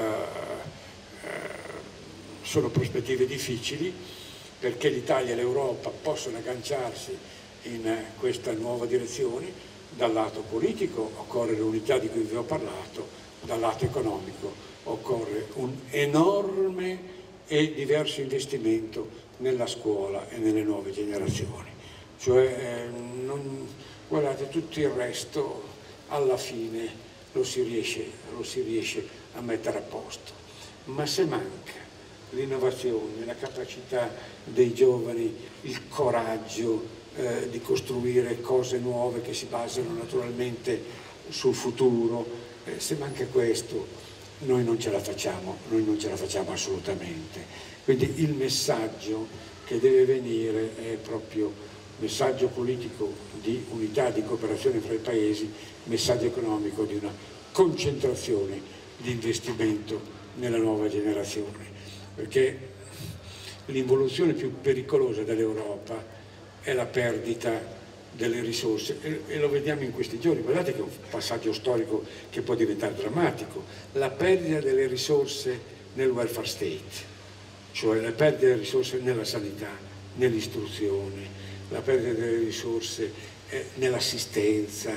sono prospettive difficili, perché l'Italia e l'Europa possono agganciarsi in questa nuova direzione. Dal lato politico occorre l'unità di cui vi ho parlato, dal lato economico occorre un enorme e diverso investimento nella scuola e nelle nuove generazioni. Cioè, guardate, tutto il resto alla fine lo si riesce a mettere a posto. Ma se manca l'innovazione, la capacità dei giovani, il coraggio di costruire cose nuove che si basano naturalmente sul futuro, se manca questo noi non ce la facciamo assolutamente. Quindi il messaggio che deve venire è proprio messaggio politico di unità, di cooperazione fra i paesi, messaggio economico di una concentrazione di investimento nella nuova generazione, perché l'involuzione più pericolosa dell'Europa è la perdita delle risorse e lo vediamo in questi giorni. Guardate che è un passaggio storico che può diventare drammatico, la perdita delle risorse nel welfare state, cioè la perdita delle risorse nella sanità, nell'istruzione, la perdita delle risorse nell'assistenza,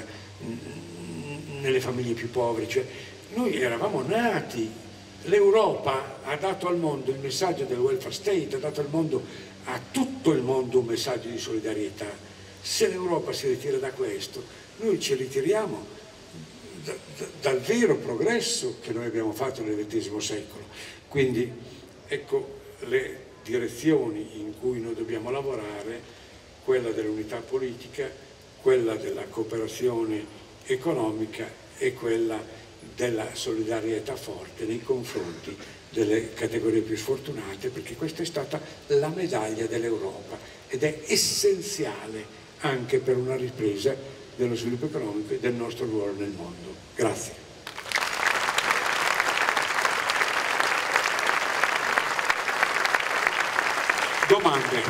nelle famiglie più povere. Cioè, noi eravamo nati, l'Europa ha dato al mondo il messaggio del welfare state, ha dato al mondo, a tutto il mondo, un messaggio di solidarietà. Se l'Europa si ritira da questo, noi ci ritiriamo dal vero progresso che noi abbiamo fatto nel XX secolo. Quindi ecco le direzioni in cui noi dobbiamo lavorare, quella dell'unità politica, quella della cooperazione economica e quella della solidarietà forte nei confronti delle categorie più sfortunate, perché questa è stata la medaglia dell'Europa ed è essenziale anche per una ripresa dello sviluppo economico e del nostro ruolo nel mondo. Grazie. Domande?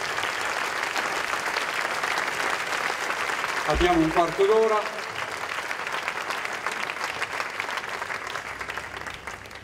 Abbiamo un quarto d'ora.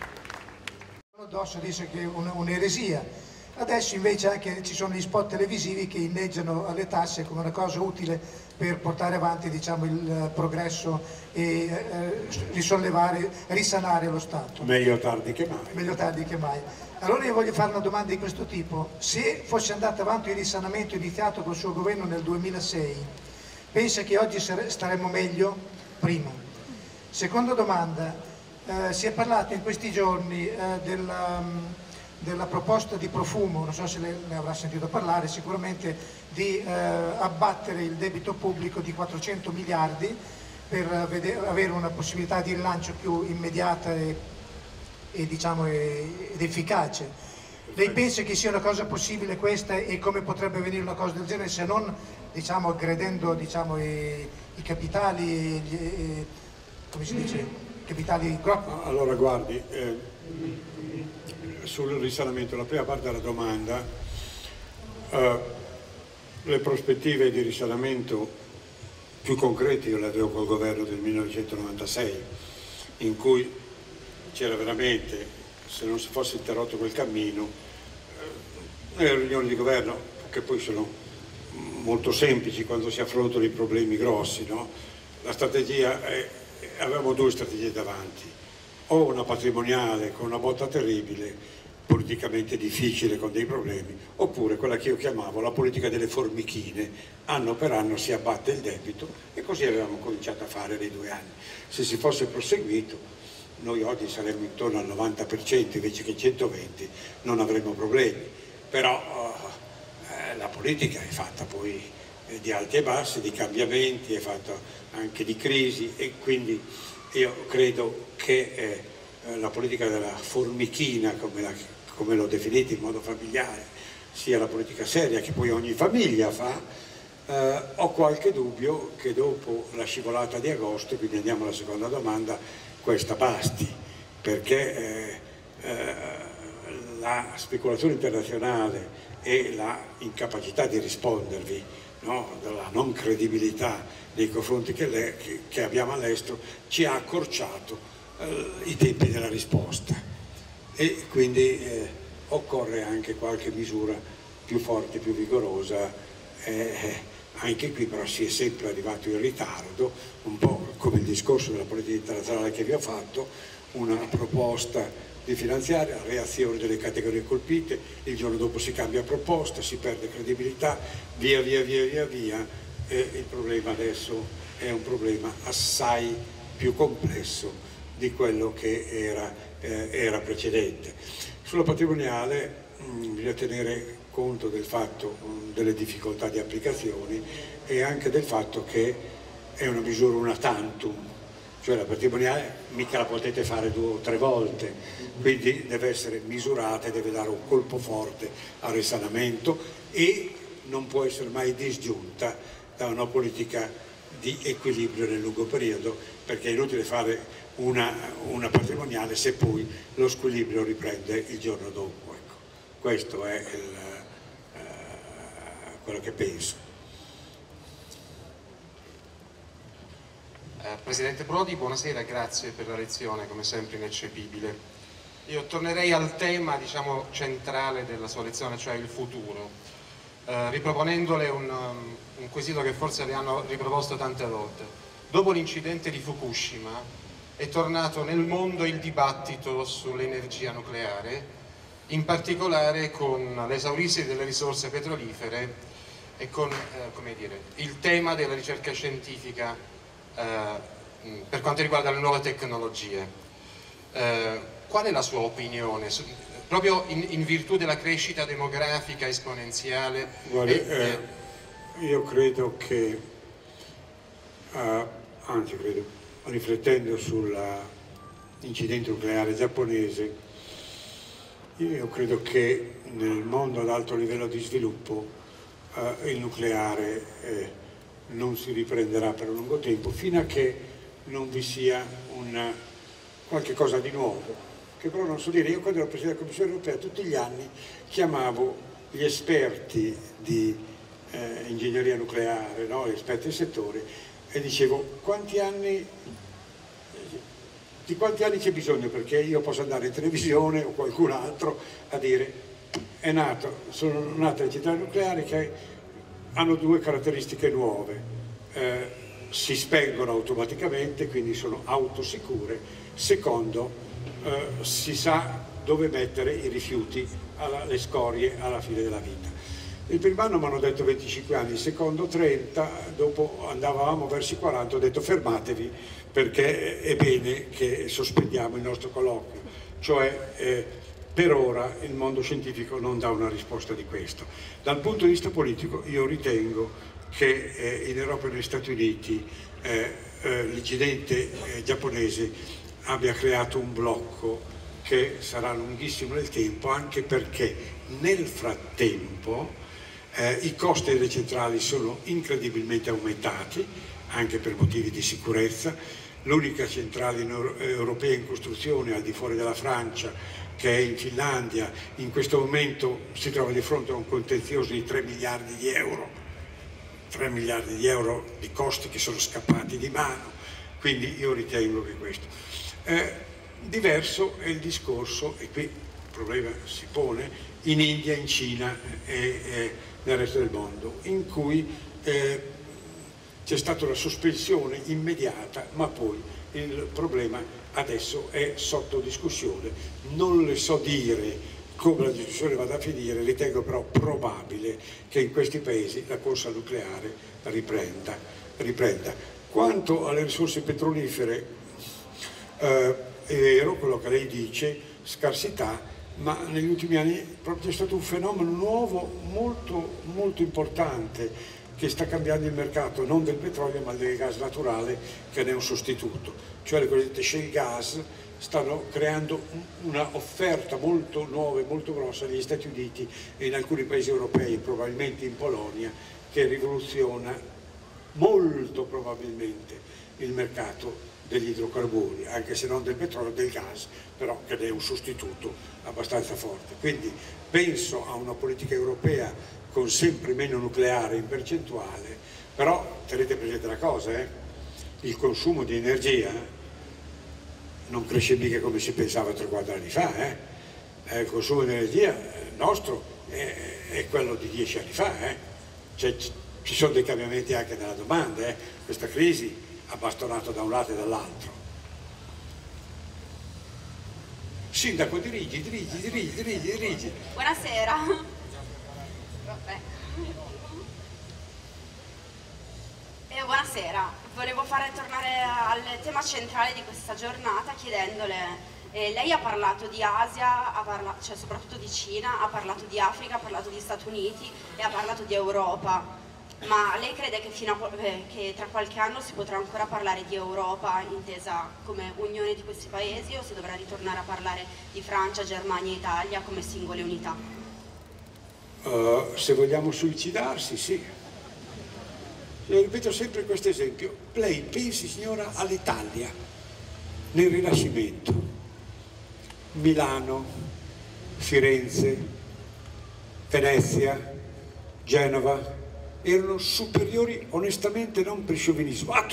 addosso disse che è un'eresia. Adesso invece anche ci sono gli spot televisivi che inneggiano alle tasse come una cosa utile per portare avanti, diciamo, il progresso e risanare lo Stato.
Meglio tardi che mai.
Meglio tardi che mai. Allora io voglio fare una domanda di questo tipo. Se fosse andato avanti il risanamento iniziato col suo governo nel 2006, pensa che oggi staremmo meglio? Prima. Seconda domanda, si è parlato in questi giorni della proposta di Profumo, non so se ne avrà sentito parlare, sicuramente di abbattere il debito pubblico di 400 miliardi per avere una possibilità di rilancio più immediata ed efficace. Lei pensa che sia una cosa possibile questa e come potrebbe venire una cosa del genere se non, diciamo, aggredendo, diciamo, i capitali, come si dice, capitali grossi?
Allora guardi, sul risanamento, la prima parte della domanda, le prospettive di risanamento più concrete io le avevo col governo del 1996, in cui c'era veramente, se non si fosse interrotto quel cammino, le riunioni di governo, che poi sono molto semplici quando si affrontano i problemi grossi, no? La strategia avevamo due strategie davanti, o una patrimoniale con una botta terribile, politicamente difficile con dei problemi, oppure quella che io chiamavo la politica delle formichine, anno per anno si abbatte il debito e così avevamo cominciato a fare nei 2 anni. Se si fosse proseguito noi oggi saremmo intorno al 90% invece che 120%, non avremmo problemi, però la politica è fatta poi di alti e bassi, di cambiamenti, è fatta anche di crisi e quindi io credo che la politica della formichina, come l'ho definita in modo familiare, sia la politica seria che poi ogni famiglia fa. Ho qualche dubbio che dopo la scivolata di agosto, quindi andiamo alla seconda domanda, questa basti, perché la speculazione internazionale e la incapacità di rispondervi, no, della non credibilità nei confronti che abbiamo all'estero, ci ha accorciato i tempi della risposta e quindi occorre anche qualche misura più forte, più vigorosa. Anche qui però si è sempre arrivato in ritardo, un po' come il discorso della politica internazionale che vi ho fatto, una proposta di finanziaria, reazione delle categorie colpite, il giorno dopo si cambia proposta, si perde credibilità, via via e il problema adesso è un problema assai più complesso di quello che era precedente. Sulla patrimoniale bisogna tenere conto del fatto delle difficoltà di applicazione e anche del fatto che è una misura una tantum, cioè la patrimoniale mica la potete fare 2 o 3 volte, quindi deve essere misurata e deve dare un colpo forte al risanamento e non può essere mai disgiunta da una politica di equilibrio nel lungo periodo, perché è inutile fare una patrimoniale se poi lo squilibrio riprende il giorno dopo. Ecco. Questo è quello che penso.
Presidente Prodi, buonasera, grazie per la lezione, come sempre ineccepibile. Io tornerei al tema, diciamo, centrale della sua lezione, cioè il futuro, riproponendole un quesito che forse le hanno riproposto tante volte. Dopo l'incidente di Fukushima è tornato nel mondo il dibattito sull'energia nucleare, in particolare con l'esaurirsi delle risorse petrolifere e con come dire, il tema della ricerca scientifica per quanto riguarda le nuove tecnologie. Qual è la sua opinione, proprio in virtù della crescita demografica esponenziale?
Guardi, io credo che, anzi credo, riflettendo sull'incidente nucleare giapponese, io credo che nel mondo ad alto livello di sviluppo il nucleare non si riprenderà per un lungo tempo fino a che non vi sia qualche cosa di nuovo, che però non so dire. Io quando ero Presidente della Commissione Europea tutti gli anni chiamavo gli esperti di ingegneria nucleare, no? Gli esperti del settore, e dicevo: quanti anni Di quanti anni c'è bisogno perché io possa andare in televisione o qualcun altro a dire sono nate le centrali nucleari che hanno due caratteristiche nuove, si spengono automaticamente, quindi sono autosicure. Secondo, si sa dove mettere i rifiuti, le scorie alla fine della vita. Il primo anno mi hanno detto 25 anni, il secondo 30, dopo andavamo verso i 40, ho detto fermatevi perché è bene che sospendiamo il nostro colloquio, cioè per ora il mondo scientifico non dà una risposta di questo. Dal punto di vista politico io ritengo che in Europa e negli Stati Uniti l'incidente giapponese abbia creato un blocco che sarà lunghissimo nel tempo, anche perché nel frattempo i costi delle centrali sono incredibilmente aumentati, anche per motivi di sicurezza. L'unica centrale europea in costruzione al di fuori della Francia, che è in Finlandia, in questo momento si trova di fronte a un contenzioso di 3 miliardi di euro. 3 miliardi di euro di costi che sono scappati di mano, quindi io ritengo che questo. Diverso è il discorso, e qui il problema si pone, in India, in Cina e nel resto del mondo, in cui c'è stata una sospensione immediata, ma poi il problema adesso è sotto discussione. Non le so dire come la discussione vada a finire, ritengo però probabile che in questi paesi la corsa nucleare riprenda. Quanto alle risorse petrolifere, è vero quello che lei dice, scarsità, ma negli ultimi anni c'è stato un fenomeno nuovo molto importante che sta cambiando il mercato, non del petrolio ma del gas naturale, che ne è un sostituto, cioè le cosiddette shale gas stanno creando una offerta molto nuova e molto grossa negli Stati Uniti e in alcuni paesi europei, probabilmente in Polonia, che rivoluziona molto probabilmente il mercato degli idrocarburi, anche se non del petrolio, del gas, però che ne è un sostituto abbastanza forte. Quindi penso a una politica europea con sempre meno nucleare in percentuale, però tenete presente una cosa, il consumo di energia non cresce mica come si pensava 3-4 anni fa, il consumo di energia nostro è quello di 10 anni fa, ci sono dei cambiamenti anche nella domanda, questa crisi ha bastonato da un lato e dall'altro. Sindaco, dirigi.
Buonasera. Buonasera, volevo fare tornare al tema centrale di questa giornata chiedendole, lei ha parlato di Asia, cioè soprattutto di Cina, ha parlato di Africa, ha parlato di Stati Uniti e ha parlato di Europa. Ma lei crede che tra qualche anno si potrà ancora parlare di Europa intesa come unione di questi paesi, o si dovrà ritornare a parlare di Francia, Germania e Italia come singole unità?
Se vogliamo suicidarsi, sì. Io ripeto sempre questo esempio. Lei pensi, signora, all'Italia nel Rinascimento. Milano, Firenze, Venezia, Genova erano superiori, onestamente, non per sciovinismo, a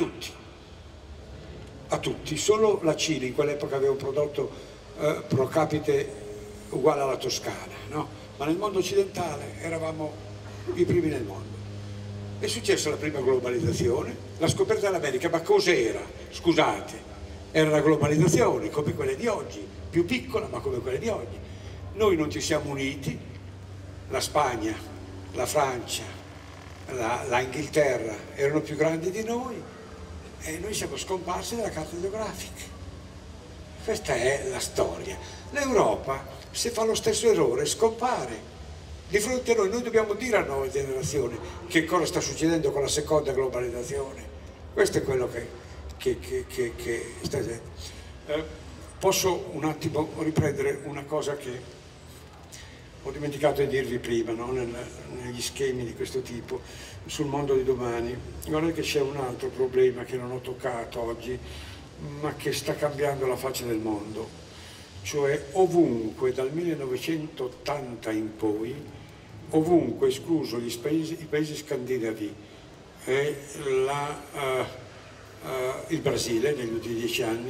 tutti. Solo la Cina in quell'epoca aveva un prodotto pro capite uguale alla Toscana, no? Ma nel mondo occidentale eravamo i primi nel mondo. È successa la prima globalizzazione, la scoperta dell'America, ma cos'era? Scusate, era la globalizzazione come quella di oggi, più piccola ma come quella di oggi. Noi non ci siamo uniti, la Spagna, la Francia, la Inghilterra erano più grandi di noi e noi siamo scomparsi dalla carta geografica. Questa è la storia. L'Europa, se fa lo stesso errore, scompare. Di fronte a noi dobbiamo dire alla nuova generazione che cosa sta succedendo con la seconda globalizzazione. Questo è quello che sta dicendo. Posso un attimo riprendere una cosa che ho dimenticato di dirvi prima, no? Negli schemi di questo tipo sul mondo di domani. Guardate che c'è un altro problema che non ho toccato oggi, ma che sta cambiando la faccia del mondo, cioè ovunque dal 1980 in poi, ovunque, escluso i paesi scandinavi e il Brasile negli ultimi 10 anni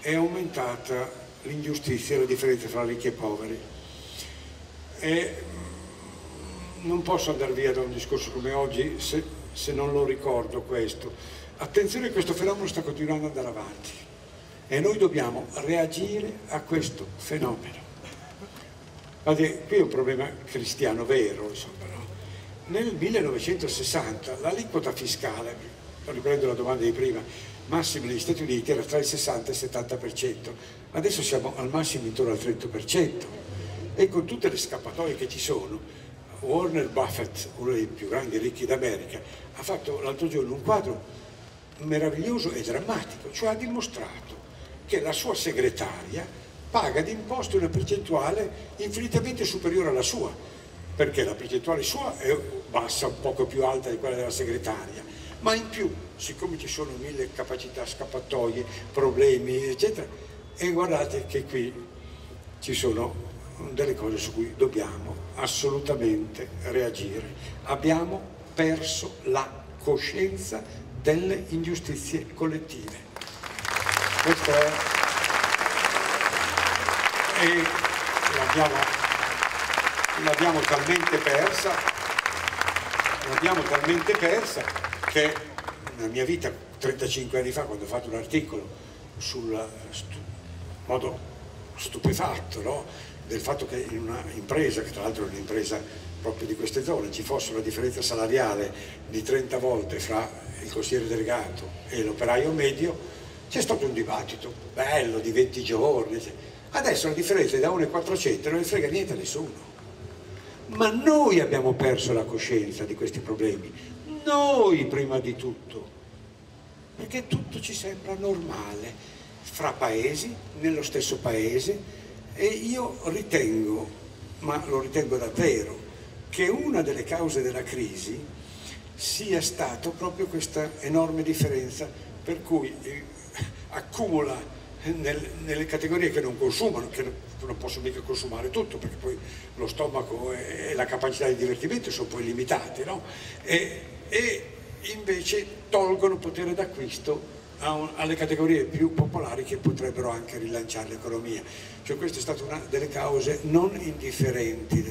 è aumentata l'ingiustizia e la differenza tra ricchi e poveri. E non posso andare via da un discorso come oggi se non lo ricordo questo. Attenzione, questo fenomeno sta continuando ad andare avanti e noi dobbiamo reagire a questo fenomeno. Guardate, qui è un problema cristiano vero, insomma, no? Nel 1960 l'aliquota fiscale, riprendo la domanda di prima, massima negli Stati Uniti era tra il 60 e il 70%, adesso siamo al massimo intorno al 30%, e con tutte le scappatoie che ci sono, Warren Buffett, uno dei più grandi ricchi d'America, ha fatto l'altro giorno un quadro meraviglioso e drammatico, cioè ha dimostrato che la sua segretaria paga di imposte una percentuale infinitamente superiore alla sua, perché la percentuale sua è bassa, un poco più alta di quella della segretaria, ma in più, siccome ci sono 1000 capacità, scappatoie, problemi, eccetera, e guardate che qui ci sono delle cose su cui dobbiamo assolutamente reagire. Abbiamo perso la coscienza delle ingiustizie collettive. Questo è... e l'abbiamo talmente persa che nella mia vita 35 anni fa, quando ho fatto un articolo sul modo stupefatto, no? Del fatto che in una impresa, che tra l'altro è un'impresa proprio di queste zone, ci fosse una differenza salariale di 30 volte fra il consigliere delegato e l'operaio medio, c'è stato un dibattito bello di 20 giorni. Adesso la differenza è da 1,400 e non ne frega niente a nessuno. Ma noi abbiamo perso la coscienza di questi problemi, noi prima di tutto, perché tutto ci sembra normale, fra paesi, nello stesso paese. E io ritengo, ma lo ritengo davvero, che una delle cause della crisi sia stato proprio questa enorme differenza, per cui accumula nelle categorie che non consumano, che non possono mica consumare tutto, perché poi lo stomaco e la capacità di divertimento sono poi limitate, no? E invece tolgono potere d'acquisto alle categorie più popolari che potrebbero anche rilanciare l'economia. Cioè questa è stata una delle cause non indifferenti.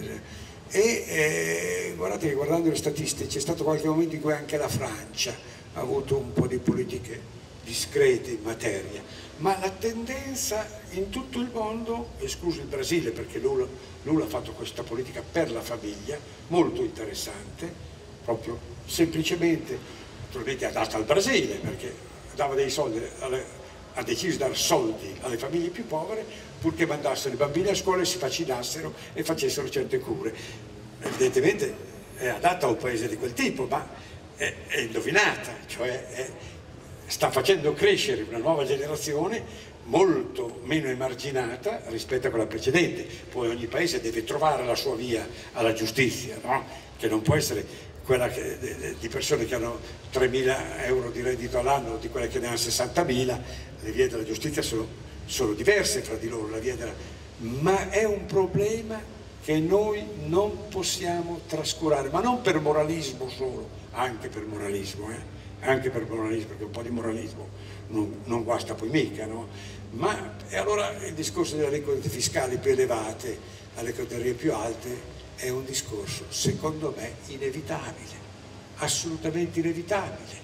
Guardate che guardando le statistiche c'è stato qualche momento in cui anche la Francia ha avuto un po' di politiche discrete in materia, ma la tendenza in tutto il mondo, escluso il Brasile perché Lula ha fatto questa politica per la famiglia, molto interessante, proprio semplicemente, naturalmente adatta al Brasile, perché dava dei soldi, ha deciso di dare soldi alle famiglie più povere purché mandassero i bambini a scuola e si vaccinassero e facessero certe cure. Evidentemente è adatta a un paese di quel tipo, ma è indovinata, cioè sta facendo crescere una nuova generazione molto meno emarginata rispetto a quella precedente. Poi ogni paese deve trovare la sua via alla giustizia, no? Che non può essere quella di persone che hanno 3.000 euro di reddito all'anno, di quelle che ne hanno 60.000, le vie della giustizia sono diverse fra di loro, ma è un problema che noi non possiamo trascurare, ma non per moralismo solo, anche per moralismo, perché un po' di moralismo non guasta poi mica, no? E allora il discorso delle aliquote fiscali più elevate alle categorie più alte è un discorso, secondo me, inevitabile, assolutamente inevitabile,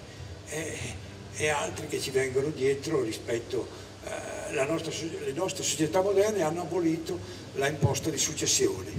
e altri che ci vengono dietro rispetto le nostre società moderne hanno abolito la imposta di successioni.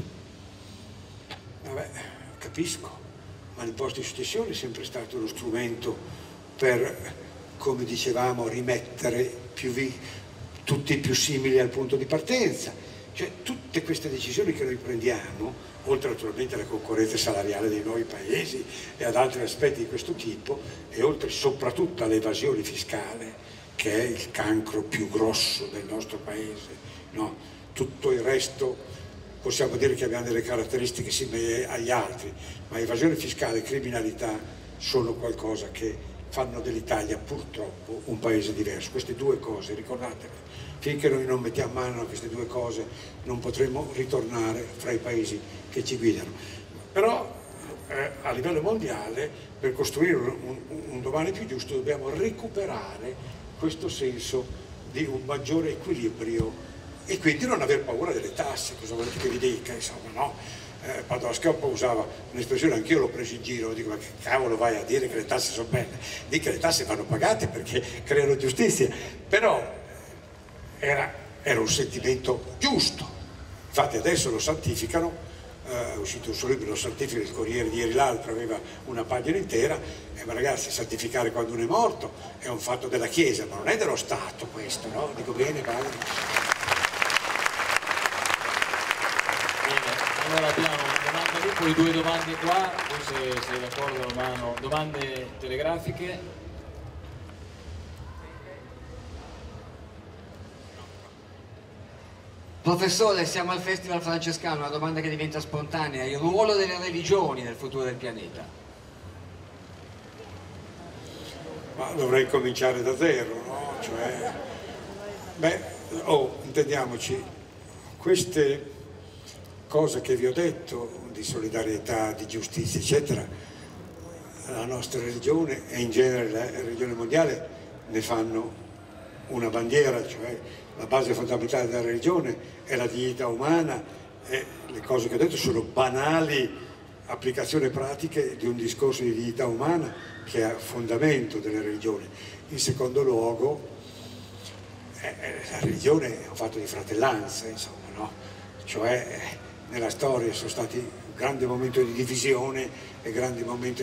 Vabbè, capisco, ma l'imposta di successione è sempre stato uno strumento per, come dicevamo, rimettere tutti più simili al punto di partenza. Cioè tutte queste decisioni che noi prendiamo, oltre naturalmente alla concorrenza salariale dei nuovi paesi e ad altri aspetti di questo tipo, e oltre soprattutto all'evasione fiscale, che è il cancro più grosso del nostro paese, no? Tutto il resto possiamo dire che abbiamo delle caratteristiche simili agli altri, ma evasione fiscale e criminalità sono qualcosa che fanno dell'Italia purtroppo un paese diverso. Queste due cose, ricordatele, finché noi non mettiamo mano a queste due cose non potremo ritornare fra i paesi che ci guidano. Però a livello mondiale, per costruire un domani più giusto, dobbiamo recuperare questo senso di un maggiore equilibrio e quindi non aver paura delle tasse, cosa volete che vi dica, insomma, no? Padoa-Schioppa usava un'espressione, anch'io l'ho preso in giro, dico ma che cavolo vai a dire che le tasse sono belle? Dico che le tasse vanno pagate perché creano giustizia, però era un sentimento giusto, infatti adesso lo santificano, è uscito un suo libro, lo santifica, il Corriere di ieri l'altro aveva una pagina intera, ma ragazzi, santificare quando uno è morto è un fatto della Chiesa, ma non è dello Stato questo, no? Dico bene, padre?
Allora abbiamo una domanda lì, poi 2 domande qua, poi se sei d'accordo Romano, domande telegrafiche.
Professore, siamo al Festival Francescano, una domanda che diventa spontanea, il ruolo delle religioni nel futuro del pianeta?
Ma dovrei cominciare da zero, no? Cioè, intendiamoci, queste cose che vi ho detto, di solidarietà, di giustizia, eccetera, la nostra religione e in genere la religione mondiale ne fanno una bandiera, cioè la base fondamentale della religione è la dignità umana e le cose che ho detto sono banali applicazioni pratiche di un discorso di dignità umana che è a fondamento della religione. In secondo luogo, la religione è un fatto di fratellanza, insomma, no? Cioè nella storia sono stati un grande momento di divisione e grandi momenti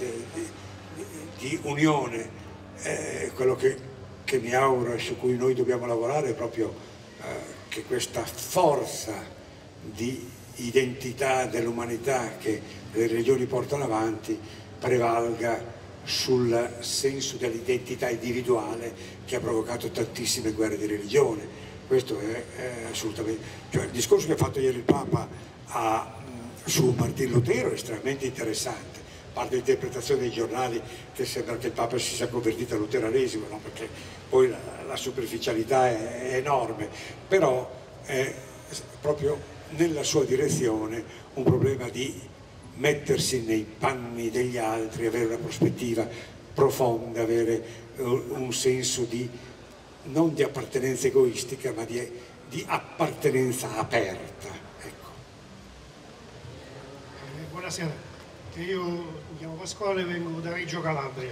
di unione. Quello che mi auguro e su cui noi dobbiamo lavorare è proprio che questa forza di identità dell'umanità che le religioni portano avanti prevalga sul senso dell'identità individuale che ha provocato tantissime guerre di religione. Questo è assolutamente, cioè il discorso che ha fatto ieri il Papa su Martin Lutero è estremamente interessante, a parte l'interpretazione dei giornali che sembra che il Papa si sia convertito al luteranesimo, no? Perché poi la superficialità è enorme, però è proprio nella sua direzione un problema di mettersi nei panni degli altri, avere una prospettiva profonda, avere un senso di non di appartenenza egoistica, ma di appartenenza aperta. Ecco.
Buonasera, io mi chiamo Pasquale, vengo da Reggio Calabria.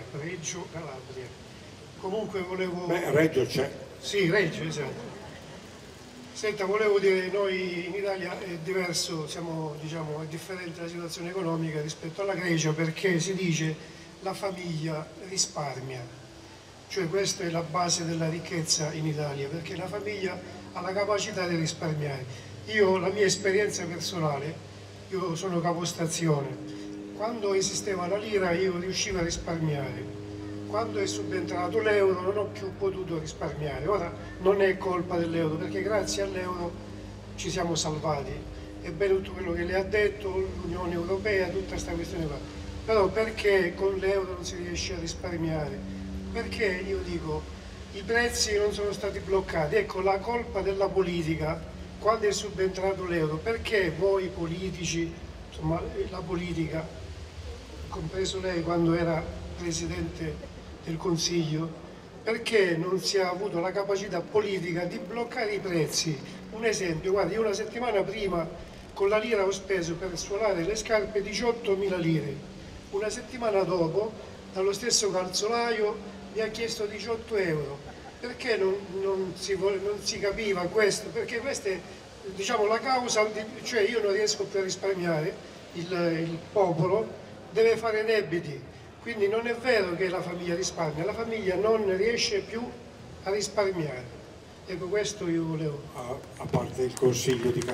Comunque volevo...
Reggio c'è.
Sì, Reggio, esatto. Senta, volevo dire, noi in Italia è diverso, è differente la situazione economica rispetto alla Grecia, perché si dice la famiglia risparmia. Cioè questa è la base della ricchezza in Italia, perché la famiglia ha la capacità di risparmiare. La mia esperienza personale, io sono capostazione, quando esisteva la lira io riuscivo a risparmiare, quando è subentrato l'euro non ho più potuto risparmiare. Ora non è colpa dell'euro, perché grazie all'euro ci siamo salvati. È bello tutto quello che lei ha detto, l'Unione Europea, tutta questa questione qua. Però perché con l'euro non si riesce a risparmiare? Perché io dico, i prezzi non sono stati bloccati, ecco la colpa della politica, quando è subentrato l'euro, perché voi politici, insomma la politica, compreso lei quando era Presidente del Consiglio, perché non si è avuto la capacità politica di bloccare i prezzi? Un esempio, guardi, io una settimana prima con la lira ho speso per suonare le scarpe 18.000 lire, una settimana dopo dallo stesso calzolaio mi ha chiesto 18 euro, perché non si capiva questo? Perché questa è la causa, cioè io non riesco più a risparmiare, il popolo deve fare debiti, quindi non è vero che la famiglia risparmia, la famiglia non riesce più a risparmiare. Ecco, questo io volevo.
A parte il consiglio di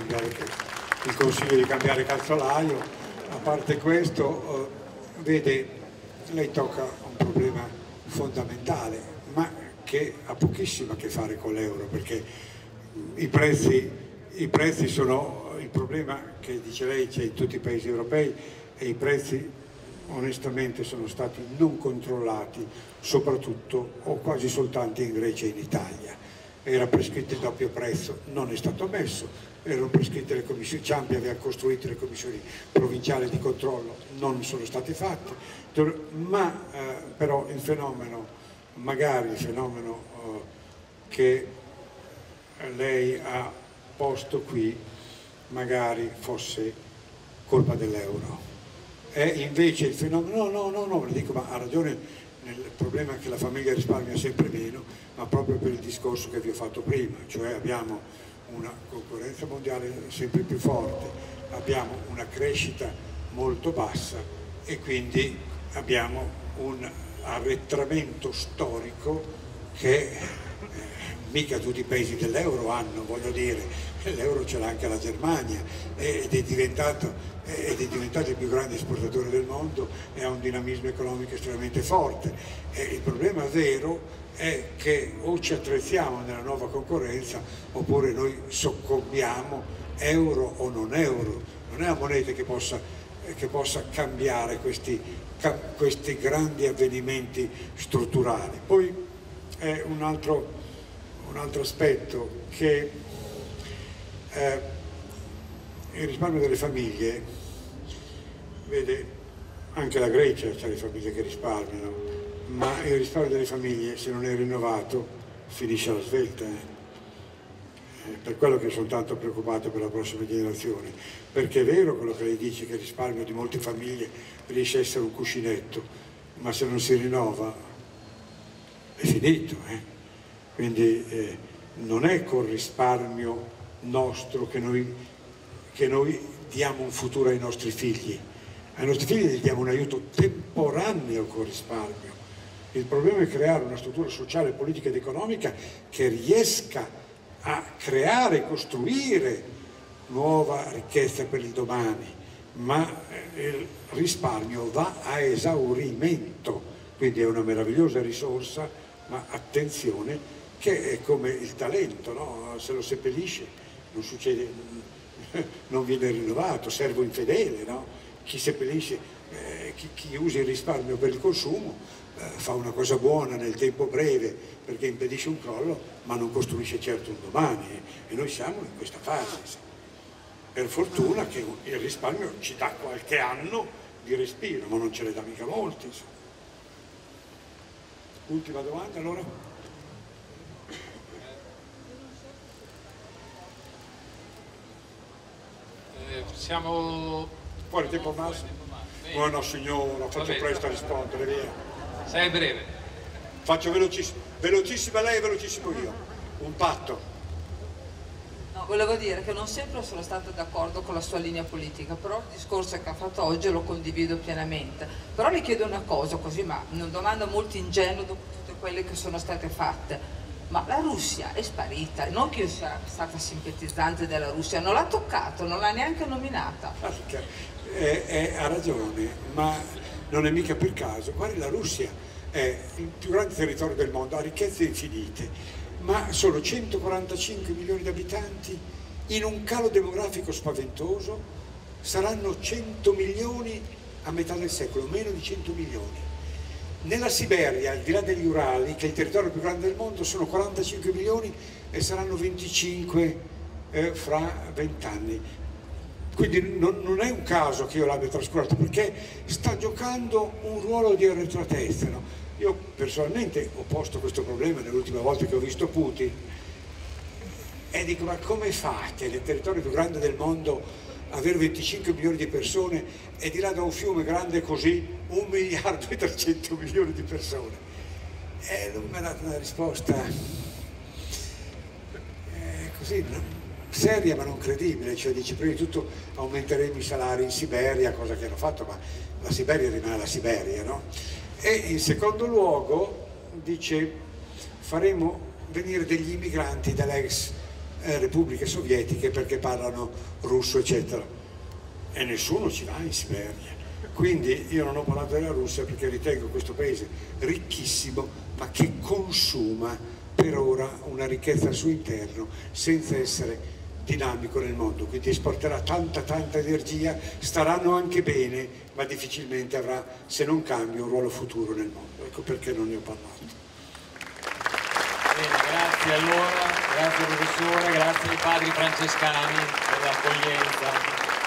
cambiare calzolaio, a parte questo, vede, lei tocca un problema fondamentale, ma che ha pochissimo a che fare con l'euro, perché i prezzi sono il problema che dice lei c'è in tutti i paesi europei e i prezzi onestamente sono stati non controllati soprattutto o quasi soltanto in Grecia e in Italia. Era prescritto il doppio prezzo, non è stato messo, erano prescritte le commissioni, Ciampi aveva costruito le commissioni provinciali di controllo, non sono state fatte, ma però il fenomeno, magari il fenomeno che lei ha posto qui magari fosse colpa dell'euro. È invece il fenomeno, no, le dico, ma ha ragione nel problema che la famiglia risparmia sempre meno, ma proprio per il discorso che vi ho fatto prima, cioè abbiamo una concorrenza mondiale sempre più forte, abbiamo una crescita molto bassa e quindi abbiamo un arretramento storico che mica tutti i paesi dell'euro hanno, voglio dire, l'euro ce l'ha anche la Germania ed è diventato il più grande esportatore del mondo e ha un dinamismo economico estremamente forte. Il problema vero è che o ci attrezziamo nella nuova concorrenza oppure noi soccombiamo, euro o non euro. Non è una moneta che possa cambiare questi grandi avvenimenti strutturali. Poi è un altro aspetto che il risparmio delle famiglie, vede, anche la Grecia c'ha le famiglie che risparmiano, ma il risparmio delle famiglie, se non è rinnovato, finisce alla svelta. Per quello che sono tanto preoccupato per la prossima generazione, perché è vero quello che lei dice, che il risparmio di molte famiglie riesce a essere un cuscinetto, ma se non si rinnova è finito. Quindi non è col risparmio nostro che noi diamo un futuro ai nostri figli. Ai nostri figli gli diamo un aiuto temporaneo col risparmio. Il problema è creare una struttura sociale, politica ed economica che riesca a creare e costruire nuova ricchezza per il domani, ma il risparmio va a esaurimento, quindi è una meravigliosa risorsa, ma attenzione che è come il talento, no? Se lo seppellisce non succede, non viene rinnovato, servo infedele, no? Chi seppellisce, chi usa il risparmio per il consumo fa una cosa buona nel tempo breve perché impedisce un crollo, ma non costruisce certo un domani, e noi siamo in questa fase. Per fortuna che il risparmio ci dà qualche anno di respiro, ma non ce ne dà mica molti. Insomma. Ultima domanda allora?
Siamo
fuori tempo massimo? No signora, faccio presto a rispondere, via.
Sei breve.
Faccio velocissima lei e velocissimo io. Un patto.
No, volevo dire che non sempre sono stata d'accordo con la sua linea politica, però il discorso che ha fatto oggi lo condivido pienamente. Però le chiedo una cosa, così, ma una domanda molto ingenua dopo tutte quelle che sono state fatte. Ma la Russia è sparita, non che io sia stata simpatizzante della Russia, non l'ha toccato, non l'ha neanche nominata.
Ha ragione, ma non è mica per caso. Guardi, la Russia è il più grande territorio del mondo, ha ricchezze infinite, ma solo 145 milioni di abitanti, in un calo demografico spaventoso, saranno 100 milioni a metà del secolo, meno di 100 milioni. Nella Siberia, al di là degli Urali, che è il territorio più grande del mondo, sono 45 milioni e saranno 25 fra 20 anni. Quindi non è un caso che io l'abbia trascurato, perché sta giocando un ruolo di arretratezza. No? Io personalmente ho posto questo problema nell'ultima volta che ho visto Putin e dico, ma come fate nel territorio più grande del mondo avere 25 milioni di persone e di là da un fiume grande così 1 miliardo e 300 milioni di persone? E lui mi ha dato una risposta così seria ma non credibile, cioè dice prima di tutto aumenteremo i salari in Siberia, cosa che hanno fatto, ma la Siberia rimane la Siberia, no? E in secondo luogo dice faremo venire degli immigranti dalle ex repubbliche sovietiche perché parlano russo eccetera, e nessuno ci va in Siberia. Quindi io non ho parlato della Russia perché ritengo questo paese ricchissimo ma che consuma per ora una ricchezza al suo interno senza essere dinamico nel mondo, quindi esporterà tanta energia, staranno anche bene, ma difficilmente avrà, se non cambia, un ruolo futuro nel mondo. Ecco perché non ne ho parlato.
Bene, grazie allora, grazie professore, grazie ai padri francescani per l'accoglienza.